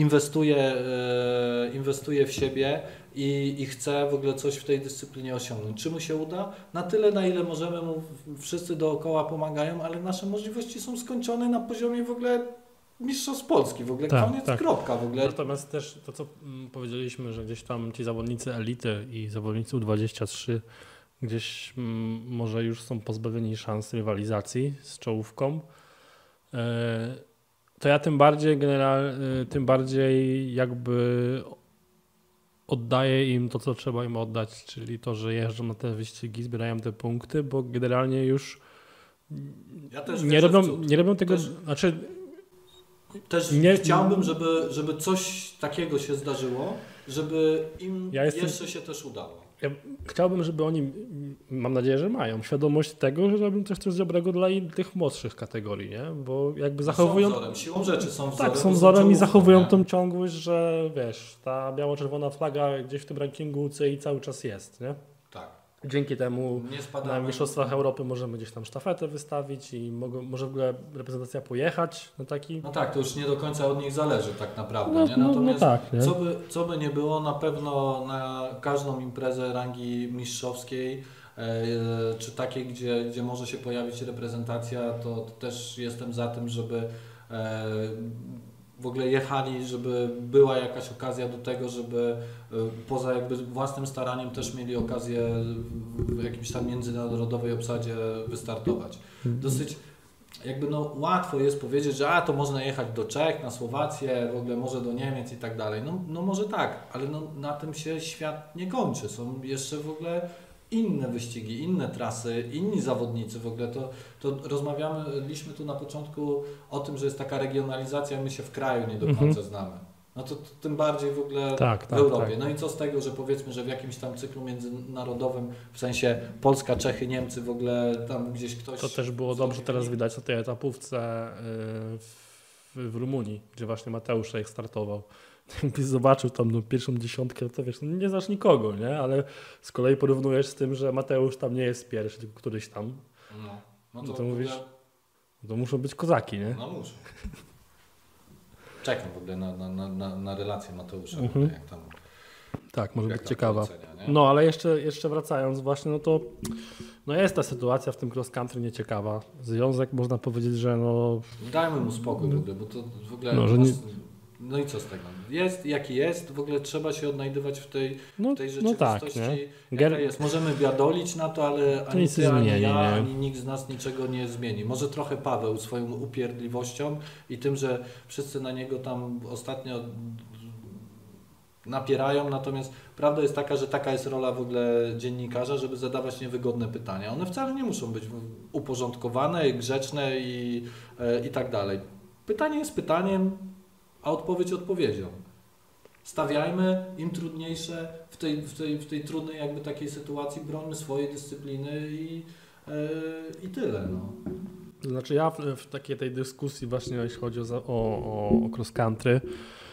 inwestuje w siebie i chce w ogóle coś w tej dyscyplinie osiągnąć. Czy mu się uda? Na tyle, na ile możemy, mu wszyscy dookoła pomagają, ale nasze możliwości są skończone na poziomie w ogóle mistrzostw Polski, w ogóle koniec, kropka w ogóle. Natomiast też to, co powiedzieliśmy, że gdzieś tam ci zawodnicy elity i zawodnicy U23 gdzieś może już są pozbawieni szans rywalizacji z czołówką, to ja tym bardziej jakby oddaję im to, co trzeba im oddać, czyli to, że jeżdżą na te wyścigi, zbierają te punkty, bo generalnie już nie robią tego, chciałbym, żeby coś takiego się zdarzyło, żeby im jeszcze się też udało. Ja chciałbym, żeby oni, mam nadzieję, że mają świadomość tego, że robią też coś dobrego dla tych młodszych kategorii, nie? Bo jakby zachowują... Są wzorem, siłą rzeczy są wzorem. Tak, są wzorem i zachowują tą ciągłość, że wiesz, ta biało-czerwona flaga gdzieś w tym rankingu UCI cały czas jest, nie? Tak. Dzięki temu na Mistrzostwach Europy możemy gdzieś tam sztafetę wystawić i może w ogóle reprezentacja pojechać na taki... No tak, to już nie do końca od nich zależy tak naprawdę, nie? Natomiast nie? Co by nie było, na pewno na każdą imprezę rangi mistrzowskiej czy takiej, gdzie może się pojawić reprezentacja, to też jestem za tym, żeby w ogóle jechali, żeby była jakaś okazja do tego, żeby poza jakby własnym staraniem też mieli okazję w jakimś tam międzynarodowej obsadzie wystartować. Dosyć jakby łatwo jest powiedzieć, że to można jechać do Czech, na Słowację, w ogóle może do Niemiec i tak dalej. No może tak, ale na tym się świat nie kończy. Są jeszcze w ogóle inne wyścigi, inne trasy, inni zawodnicy w ogóle. To rozmawialiśmy tu na początku o tym, że jest taka regionalizacja, my się w kraju nie do końca znamy. No to tym bardziej w ogóle w Europie. No i co z tego, że powiedzmy, że w jakimś tam cyklu międzynarodowym, w sensie Polska, Czechy, Niemcy w ogóle tam gdzieś ktoś... To też było dobrze teraz widać na tej etapówce w Rumunii, gdzie właśnie Mateusz jak startował. Jakbyś zobaczył tam pierwszą dziesiątkę, to wiesz, nie znasz nikogo, nie? Ale z kolei porównujesz z tym, że Mateusz tam nie jest pierwszy, tylko któryś tam. No to mówisz, to muszą być kozaki, nie? No muszą. Czekam w ogóle na relację Mateusza, jak tam. Tak, może być ciekawa. No ale jeszcze wracając właśnie, no to jest ta sytuacja w tym cross country nieciekawa. Związek można powiedzieć, że no... Dajmy mu spokój w ogóle, bo to w ogóle... No i co z tego? Jest jaki jest, w ogóle trzeba się odnajdywać w tej rzeczywistości, jaka jest. Możemy biadolić na to, ale ani ty, ani ja, ani nikt z nas niczego nie zmieni. Może trochę Paweł swoją upierdliwością i tym, że wszyscy na niego tam ostatnio napierają, natomiast prawda jest taka, że taka jest rola w ogóle dziennikarza, żeby zadawać niewygodne pytania. One wcale nie muszą być uporządkowane, grzeczne i tak dalej. Pytanie jest pytaniem, a odpowiedź odpowiedzią. Stawiajmy im trudniejsze w tej trudnej jakby takiej sytuacji, brońmy swojej dyscypliny i tyle. No. To znaczy ja w takiej tej dyskusji właśnie jeśli chodzi o cross country,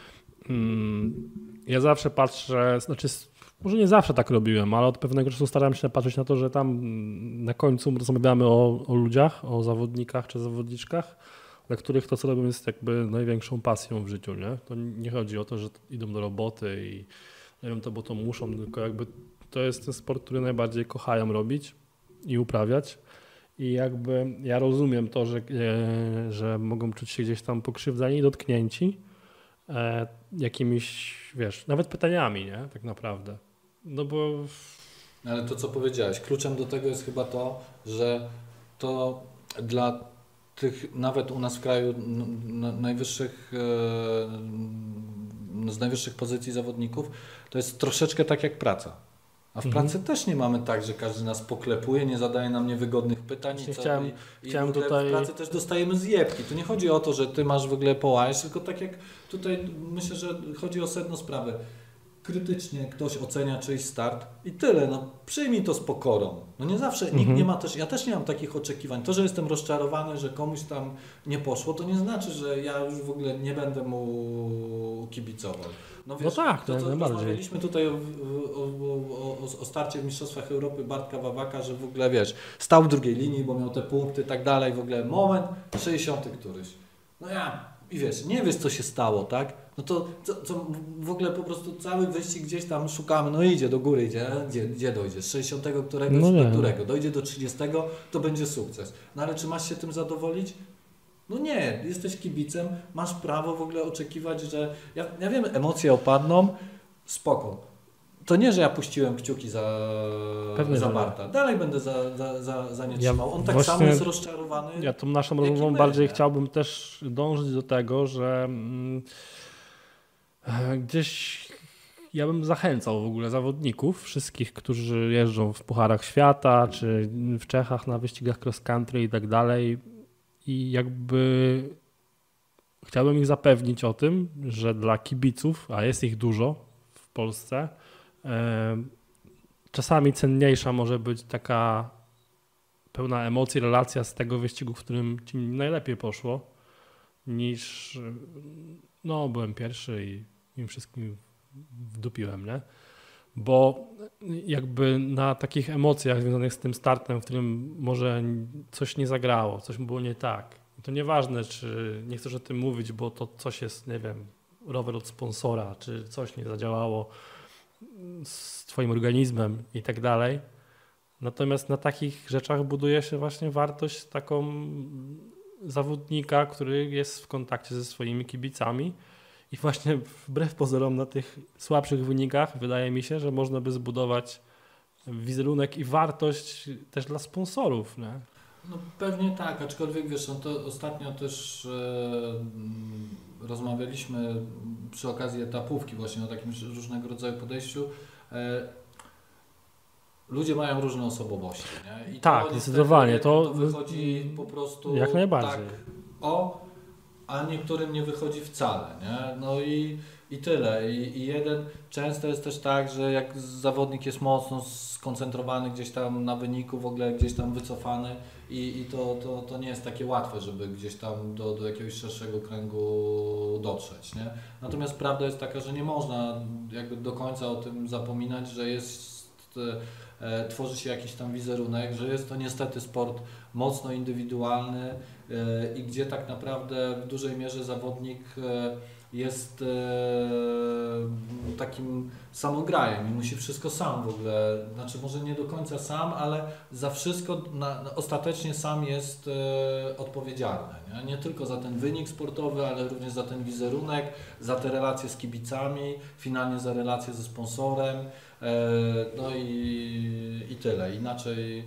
ja zawsze patrzę, znaczy może nie zawsze tak robiłem, ale od pewnego czasu staram się patrzeć na to, że tam na końcu rozmawiamy o ludziach, o zawodnikach czy zawodniczkach, dla których to, co robią, jest jakby największą pasją w życiu, nie? To nie chodzi o to, że idą do roboty i robią to, bo to muszą, tylko jakby to jest ten sport, który najbardziej kochają robić i uprawiać. I jakby ja rozumiem to, że mogą czuć się gdzieś tam pokrzywdzeni i dotknięci jakimiś, wiesz, nawet pytaniami, nie? Tak naprawdę. No bo... Ale to, co powiedziałeś, kluczem do tego jest chyba to, że to dla tych nawet u nas w kraju z najwyższych pozycji zawodników, to jest troszeczkę tak jak praca. A w pracy też nie mamy tak, że każdy nas poklepuje, nie zadaje nam niewygodnych pytań. Chciałem tutaj... W pracy też dostajemy zjebki. Tu nie chodzi o to, że ty masz w ogóle połajesz, tylko tak jak tutaj myślę, że chodzi o sedno sprawy. Krytycznie ktoś ocenia czyjś start i tyle, no przyjmij to z pokorą. No nie zawsze, nikt nie ma też, ja też nie mam takich oczekiwań. To, że jestem rozczarowany, że komuś tam nie poszło, to nie znaczy, że ja już w ogóle nie będę mu kibicował. No wiesz, tak, to co rozmawialiśmy tutaj o starcie w Mistrzostwach Europy Bartka Wawaka, że w ogóle wiesz, stał w drugiej linii, bo miał te punkty i tak dalej, w ogóle moment 60 któryś. No i wiesz, nie wiesz co się stało, tak? No to co w ogóle po prostu cały wyścig gdzieś tam szukamy, no idzie do góry, gdzie dojdzie? Z 60 któregoś do którego? Dojdzie do 30, to będzie sukces. No ale czy masz się tym zadowolić? No nie, jesteś kibicem, masz prawo w ogóle oczekiwać, że... Ja wiem, emocje opadną, spoko. To nie, że ja puściłem kciuki za Barta. Dalej będę za nie trzymał. On tak samo jest rozczarowany. Ja tą naszą rozmową bardziej chciałbym też dążyć do tego, że gdzieś ja bym zachęcał w ogóle zawodników, wszystkich, którzy jeżdżą w Pucharach Świata, czy w Czechach na wyścigach cross country i tak dalej. I jakby chciałbym ich zapewnić o tym, że dla kibiców, a jest ich dużo w Polsce, czasami cenniejsza może być taka pełna emocji relacja z tego wyścigu, w którym ci najlepiej poszło, niż byłem pierwszy i im wszystkim wdupiłem, nie? Bo jakby na takich emocjach związanych z tym startem, w którym może coś nie zagrało, coś było nie tak. To nieważne, czy nie chcesz o tym mówić, bo to coś jest, nie wiem, rower od sponsora, czy coś nie zadziałało z twoim organizmem i tak dalej. Natomiast na takich rzeczach buduje się właśnie wartość taką zawodnika, który jest w kontakcie ze swoimi kibicami. I właśnie wbrew pozorom na tych słabszych wynikach wydaje mi się, że można by zbudować wizerunek i wartość też dla sponsorów, nie? No pewnie tak, aczkolwiek wiesz, no to ostatnio też rozmawialiśmy przy okazji etapówki właśnie o takim różnego rodzaju podejściu. Ludzie mają różne osobowości, nie? I tak, zdecydowanie. To wychodzi po prostu jak najbardziej. Tak, a niektórym nie wychodzi wcale, nie? No i tyle. I jeden, często jest też tak, że jak zawodnik jest mocno skoncentrowany gdzieś tam na wyniku, w ogóle gdzieś tam wycofany i to nie jest takie łatwe, żeby gdzieś tam do jakiegoś szerszego kręgu dotrzeć, nie? Natomiast prawda jest taka, że nie można jakby do końca o tym zapominać, że tworzy się jakiś tam wizerunek, że jest to niestety sport mocno indywidualny i gdzie tak naprawdę w dużej mierze zawodnik jest takim samograjem i musi wszystko sam w ogóle, znaczy może nie do końca sam, ale za wszystko ostatecznie sam jest odpowiedzialny. Nie tylko za ten wynik sportowy, ale również za ten wizerunek, za te relacje z kibicami, finalnie za relacje ze sponsorem, no i tyle. Inaczej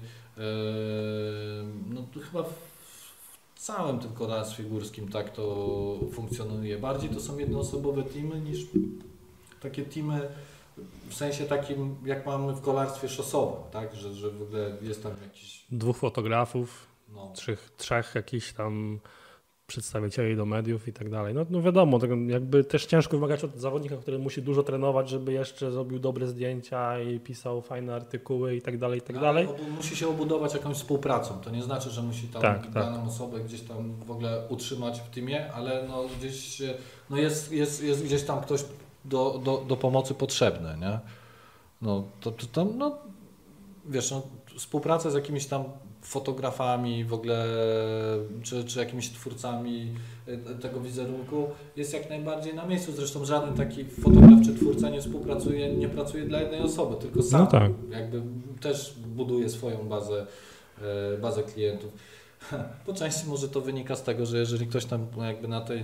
no to chyba w całym tym kolarstwie górskim tak to funkcjonuje. Bardziej to są jednoosobowe teamy niż takie teamy w sensie takim, jak mamy w kolarstwie szosowym, tak? Że w ogóle jest tam jakiś... 2 fotografów, no. 3 jakichś tam przedstawicieli do mediów i tak dalej. No wiadomo, to jakby też ciężko wymagać od zawodnika, który musi dużo trenować, żeby jeszcze zrobił dobre zdjęcia i pisał fajne artykuły i tak dalej, i tak dalej. Musi się obudować jakąś współpracą. To nie znaczy, że musi tam daną osobę gdzieś tam w ogóle utrzymać w teamie, ale no gdzieś no jest gdzieś tam ktoś do pomocy potrzebny, nie? No to tam, no wiesz, no, współpraca z jakimiś tam fotografami w ogóle, czy jakimiś twórcami tego wizerunku jest jak najbardziej na miejscu. Zresztą żaden taki fotograf czy twórca nie pracuje dla jednej osoby, tylko sam jakby też buduje swoją bazę klientów. Po części może to wynika z tego, że jeżeli ktoś tam jakby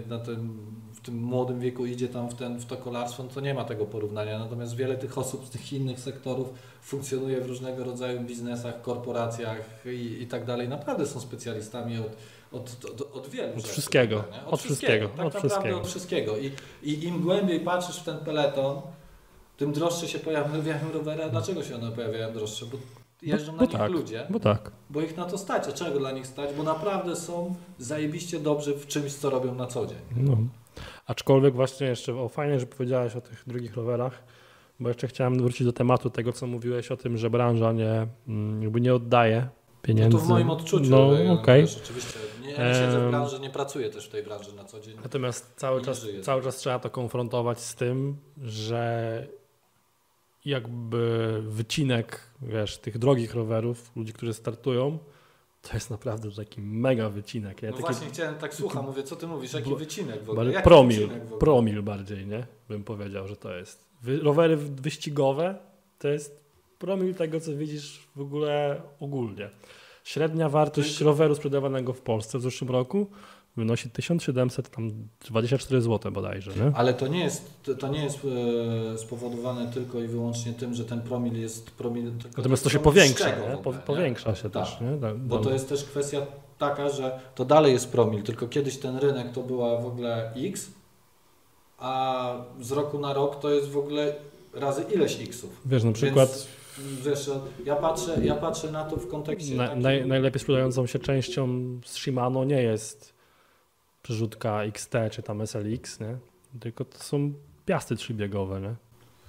w tym młodym wieku idzie tam w to kolarstwo, no to nie ma tego porównania. Natomiast wiele tych osób z tych innych sektorów funkcjonuje w różnego rodzaju biznesach, korporacjach i tak dalej. Naprawdę są specjalistami od wielu rzeczy. Wszystkiego. Od wszystkiego. Tak naprawdę od wszystkiego. I im głębiej patrzysz w ten peleton, tym droższe się pojawiają rowery. A dlaczego się one pojawiają droższe? Bo jeżdżą na nich ludzie, bo ich na to stać. A czego dla nich stać? Bo naprawdę są zajebiście dobrzy w czymś, co robią na co dzień. No. Aczkolwiek właśnie jeszcze fajnie, że powiedziałeś o tych drugich rowerach, bo jeszcze chciałem wrócić do tematu tego, co mówiłeś o tym, że branża nie oddaje pieniędzy. No to w moim odczuciu, wiesz, oczywiście nie siedzę w branży, nie pracuję też w tej branży na co dzień. Natomiast cały czas trzeba to konfrontować z tym, że jakby wycinek, wiesz, tych drogich rowerów, ludzi, którzy startują, to jest naprawdę taki mega wycinek. No właśnie chciałem, mówię, co ty mówisz, jaki wycinek w ogóle? Promil bardziej, nie? Bym powiedział, że to jest. Rowery wyścigowe to jest promil tego, co widzisz w ogóle ogólnie. Średnia wartość roweru sprzedawanego w Polsce w zeszłym roku wynosi 1724 zł bodajże. Nie? Ale to nie jest spowodowane tylko i wyłącznie tym, że ten promil jest promil... Natomiast to się powiększa, powiększa się też. Nie? Bo to jest też kwestia taka, że to dalej jest promil, tylko kiedyś ten rynek to była w ogóle X, a z roku na rok to jest w ogóle razy ileś X-ów. Wiesz, na przykład... Wiesz, ja patrzę na to w kontekście... Najlepiej sprzedającą się częścią z Shimano nie jest przerzutka XT czy tam SLX, nie? Tylko to są piasty trzybiegowe, nie?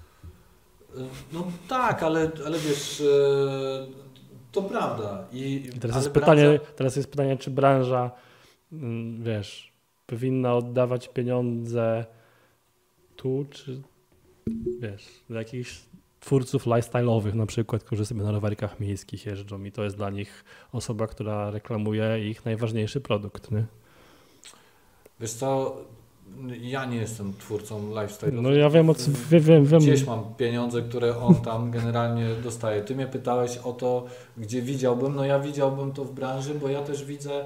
No tak, ale wiesz, to prawda. I teraz jest pytanie, czy branża, wiesz, powinna oddawać pieniądze tu, czy wiesz, dla jakichś twórców lifestyle'owych na przykład, którzy sobie na rowerkach miejskich jeżdżą i to jest dla nich osoba, która reklamuje ich najważniejszy produkt, nie? Wiesz co, ja nie jestem twórcą lifestyle'owym. No ja wiem, wiem. Gdzieś mam pieniądze, które on tam generalnie dostaje. Ty mnie pytałeś o to, gdzie widziałbym. No ja widziałbym to w branży, bo ja też widzę,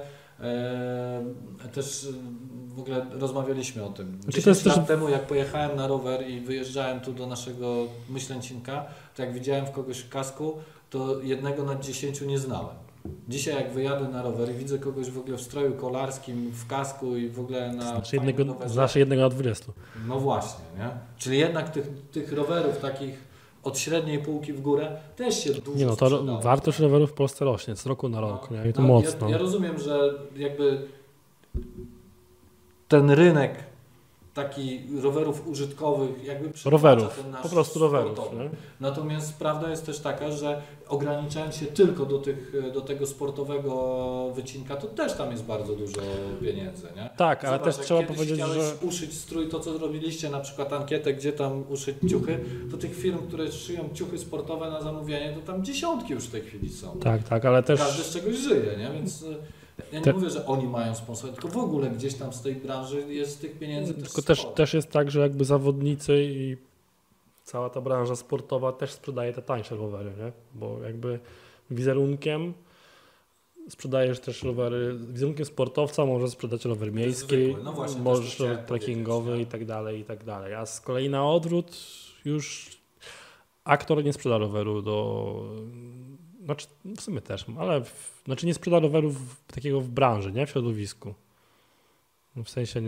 też w ogóle rozmawialiśmy o tym. 10 lat temu, jak pojechałem na rower i wyjeżdżałem tu do naszego Myślęcinka, to jak widziałem w kogoś w kasku, to 1 na 10 nie znałem. Dzisiaj jak wyjadę na rower i widzę kogoś w ogóle w stroju kolarskim, w kasku i w ogóle na Znaczy 1 na 20. No właśnie, nie? Czyli jednak tych rowerów takich od średniej półki w górę też się dużo to sprzedało. Wartość rowerów w Polsce rośnie z roku na rok, nie? I to mocno. Ja rozumiem, że jakby ten rynek taki rowerów użytkowych jakby rowerów, ten nasz po prostu rowerów. Nie? Natomiast prawda jest też taka, że ograniczając się tylko do tego sportowego wycinka, to też tam jest bardzo dużo pieniędzy. Nie? Tak, ale Zobacz, też trzeba powiedzieć, że uszyć strój, to co zrobiliście, na przykład ankietę, gdzie tam uszyć ciuchy, to tych firm, które szyją ciuchy sportowe na zamówienie, to tam dziesiątki już w tej chwili są. Tak, ale też Każdy z czegoś żyje, nie? Więc ja nie mówię, że oni mają sponsora, tylko w ogóle gdzieś tam z tej branży jest tych pieniędzy tylko też sporo. też jest tak, że jakby zawodnicy i cała ta branża sportowa też sprzedaje te tańsze rowery, nie? Bo jakby wizerunkiem sprzedajesz też rowery, wizerunkiem sportowca możesz sprzedać rower miejski, No właśnie, możesz rower trekkingowy i tak dalej. A z kolei na odwrót już aktor nie sprzeda roweru znaczy w sumie też, ale znaczy nie sprzeda roweru takiego w branży, nie? W środowisku. W sensie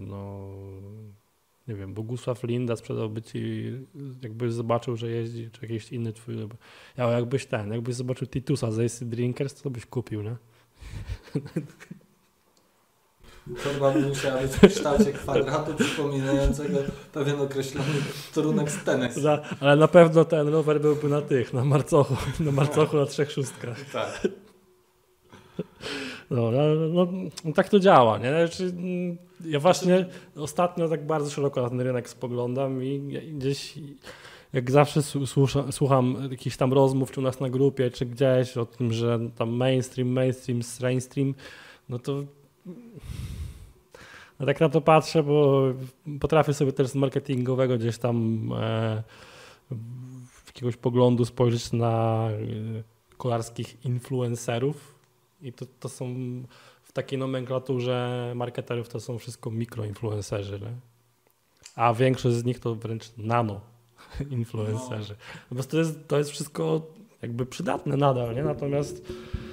nie wiem, Bogusław Linda sprzedałby ci, jakbyś zobaczył, że jeździ, czy jakiś inny twój, jakbyś zobaczył Titusa z AC Drinkers, to byś kupił, nie? To chyba musiała być w kształcie kwadratu przypominającego pewien określony trunek z Tennessee. Ale na pewno ten rower byłby na marcochu na 3 szóstkach. Tak. No, tak to działa, nie? Znaczy, ja właśnie ostatnio tak bardzo szeroko na ten rynek spoglądam i gdzieś jak zawsze słucham jakichś tam rozmów, czy u nas na grupie, czy gdzieś o tym, że tam mainstream, no to tak na to patrzę, bo potrafię sobie też z marketingowego gdzieś tam jakiegoś poglądu spojrzeć na kolarskich influencerów i to są w takiej nomenklaturze marketerów to są wszystko mikroinfluencerzy, nie? A większość z nich to wręcz nano-influencerzy. No. Bo to jest wszystko jakby przydatne nadal, nie? Natomiast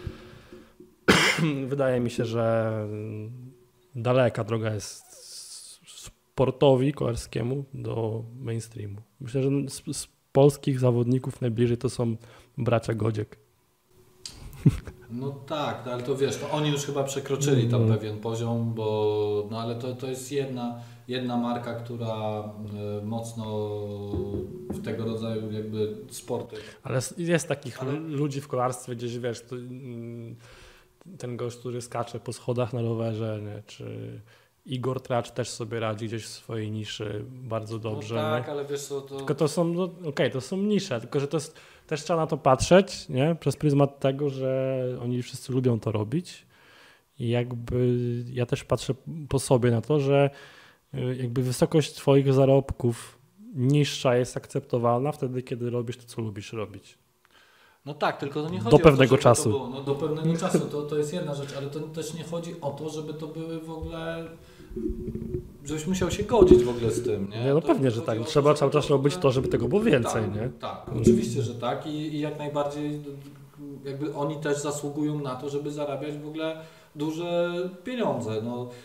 wydaje mi się, że daleka droga jest sportowi kolarskiemu do mainstreamu. Myślę, że z polskich zawodników najbliżej to są bracia Godziek. No tak, ale to wiesz, oni już chyba przekroczyli tam pewien poziom, ale to jest jedna marka, która mocno w tego rodzaju jakby sporty. Ale jest takich ludzi w kolarstwie, gdzieś wiesz, ten gość, który skacze po schodach na rowerze, nie? Czy Igor Tracz też sobie radzi gdzieś w swojej niszy bardzo dobrze. No tak, nie? ale wiesz co, Tylko to są, to są nisze, tylko że to jest, też trzeba na to patrzeć, nie? Przez pryzmat tego, że oni wszyscy lubią to robić i jakby ja też patrzę po sobie na to, że jakby wysokość twoich zarobków niższa jest akceptowalna wtedy, kiedy robisz to, co lubisz robić. No tak, tylko to nie chodzi do o pewnego to, czasu. To było, do pewnego czasu, to jest jedna rzecz, ale to też nie chodzi o to, żeby to były w ogóle, żebyś musiał się godzić w ogóle z tym, nie? No pewnie, że tak. Trzeba cały czas robić to, żeby tego było więcej, tak, nie? Tak, oczywiście, że tak i jak najbardziej jakby oni też zasługują na to, żeby zarabiać w ogóle duże pieniądze.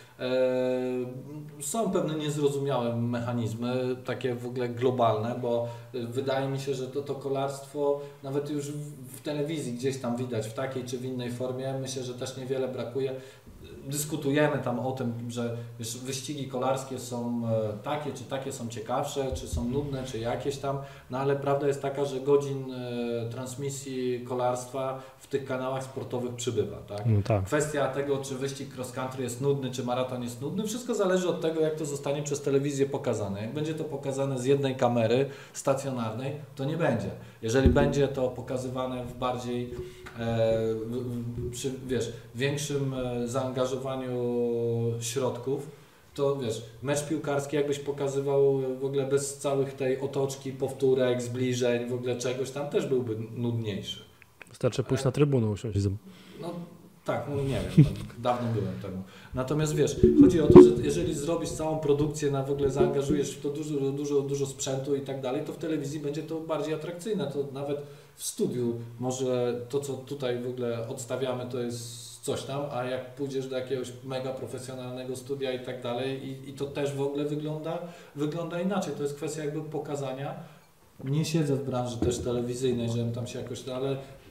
Są pewne niezrozumiałe mechanizmy, takie w ogóle globalne, bo wydaje mi się, że to kolarstwo nawet już w telewizji gdzieś tam widać w takiej czy w innej formie. Myślę, że też niewiele brakuje. Dyskutujemy tam o tym, że wyścigi kolarskie są takie, czy takie są ciekawsze, czy są nudne, czy jakieś tam, ale prawda jest taka, że godzin transmisji kolarstwa w tych kanałach sportowych przybywa. Tak? No tak. Kwestia tego, czy wyścig cross country jest nudny, czy maraton jest nudny, wszystko zależy od tego, jak to zostanie przez telewizję pokazane. Jak będzie to pokazane z jednej kamery stacjonarnej, to nie będzie. Jeżeli będzie to pokazywane w bardziej przy większym zaangażowaniu środków, to mecz piłkarski jakbyś pokazywał w ogóle bez całych tej otoczki, powtórek, zbliżeń, w ogóle czegoś, tam też byłby nudniejszy. Wystarczy pójść na trybunę usiąść. No tak, nie wiem, dawno byłem temu. Natomiast chodzi o to, że jeżeli zrobisz całą produkcję, w ogóle zaangażujesz w to dużo sprzętu i tak dalej, to w telewizji będzie to bardziej atrakcyjne. To nawet w studiu może to, co tutaj w ogóle odstawiamy, to jest coś tam, a jak pójdziesz do jakiegoś mega profesjonalnego studia i tak dalej i to też w ogóle wygląda inaczej. To jest kwestia jakby pokazania. Nie siedzę w branży też telewizyjnej, żebym tam się jakoś, ale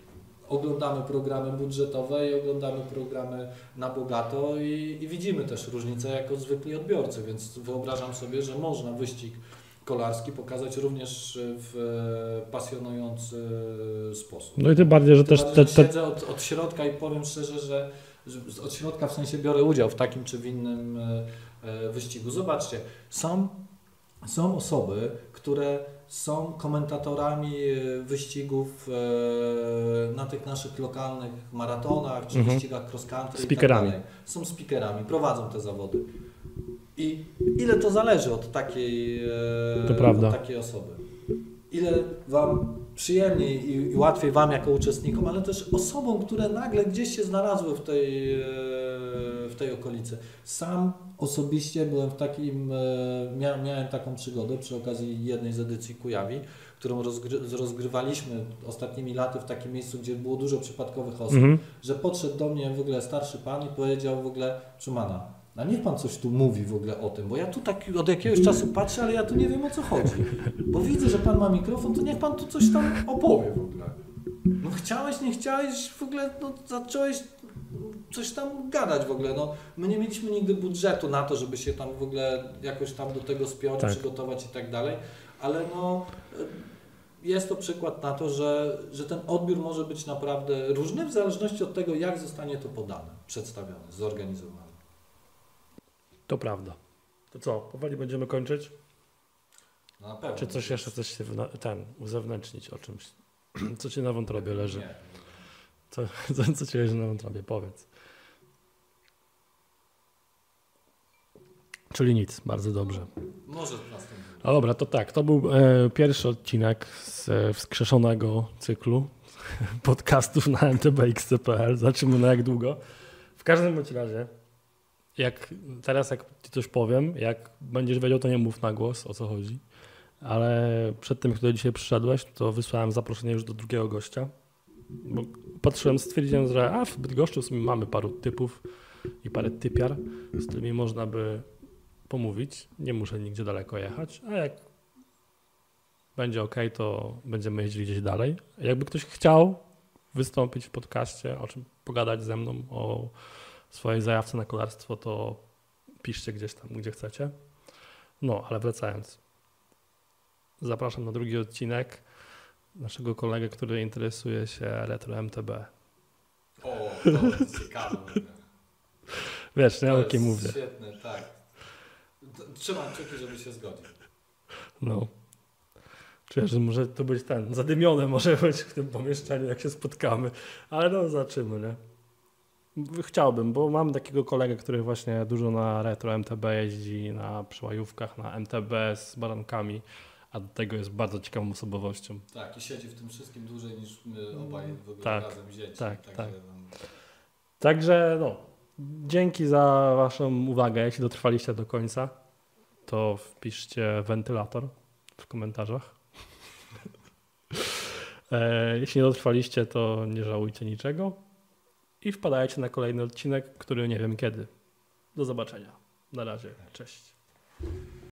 oglądamy programy budżetowe i oglądamy programy na bogato i widzimy też różnicę jako zwykli odbiorcy, więc wyobrażam sobie, że można wyścig kolarski pokazać również w pasjonujący sposób. No i tym bardziej, że też... Siedzę od środka i powiem szczerze, że od środka w sensie biorę udział w takim czy w innym wyścigu. Zobaczcie, są osoby, które są komentatorami wyścigów na tych naszych lokalnych maratonach czy wyścigach cross country speakerami. i tak dalej. Są speakerami, prowadzą te zawody. I ile to zależy od takiej osoby? Ile Wam przyjemniej i łatwiej Wam jako uczestnikom, ale też osobom, które nagle gdzieś się znalazły w tej okolicy. Sam osobiście byłem w takim, miałem taką przygodę przy okazji jednej z edycji Kujawi, którą rozgrywaliśmy ostatnimi laty w takim miejscu, gdzie było dużo przypadkowych osób, że podszedł do mnie w ogóle starszy pan i powiedział w ogóle: Szumana, a niech pan coś tu mówi w ogóle o tym, bo ja tu tak od jakiegoś czasu patrzę, ale ja tu nie wiem, o co chodzi. Bo widzę, że pan ma mikrofon, to niech pan tu coś tam opowie w ogóle. No chciałeś, nie chciałeś, w ogóle no, zacząłeś coś tam gadać w ogóle. No, my nie mieliśmy nigdy budżetu na to, żeby się tam w ogóle jakoś tam do tego spiąć, przygotować i tak dalej, ale no jest to przykład na to, że ten odbiór może być naprawdę różny w zależności od tego, jak zostanie to podane, przedstawione, zorganizowane. To prawda. To co, powoli będziemy kończyć? No na pewno. Czy coś jeszcze chcesz się uzewnętrznić o czymś? Co ci na wątrobie leży? Nie. Co ci leży na wątrobie? Powiedz. Czyli nic, bardzo dobrze. Może następny. No dobra, to tak, to był pierwszy odcinek z wskrzeszonego cyklu podcastów na mtbx.pl. Zobaczymy na jak długo. W każdym bądź razie, jak ci coś powiem, jak będziesz wiedział, to nie mów na głos, o co chodzi. Ale przed tym, kiedy dzisiaj przyszedłeś, to wysłałem zaproszenie już do drugiego gościa. Bo patrzyłem, stwierdziłem, że w Bydgoszczy w sumie mamy paru typów i parę typiar, z którymi można by pomówić. Nie muszę nigdzie daleko jechać, a jak będzie ok, to będziemy jeździli gdzieś dalej. Jakby ktoś chciał wystąpić w podcaście, o czym pogadać ze mną, o swojej zajawce na kolarstwo, to piszcie gdzieś tam, gdzie chcecie. No, ale wracając. Zapraszam na drugi odcinek naszego kolegę, który interesuje się retro MTB. O, to jest ciekawe. Wiesz, nie o kim mówię. Świetne, tak. Trzymam kciuki, żeby się zgodził. No. Czuję, że może to być zadymione może być w tym pomieszczeniu, jak się spotkamy. Ale no, zobaczymy, nie? Chciałbym, bo mam takiego kolegę, który właśnie dużo na retro MTB jeździ, na przełajówkach, na MTB z barankami, a do tego jest bardzo ciekawą osobowością. Tak, i siedzi w tym wszystkim dłużej niż my obaj w ogóle razem wzięci. Tak. Także no, dzięki za Waszą uwagę. Jeśli dotrwaliście do końca, to wpiszcie wentylator w komentarzach. Jeśli nie dotrwaliście, to nie żałujcie niczego i wpadajcie na kolejny odcinek, który nie wiem kiedy. Do zobaczenia. Na razie. Cześć.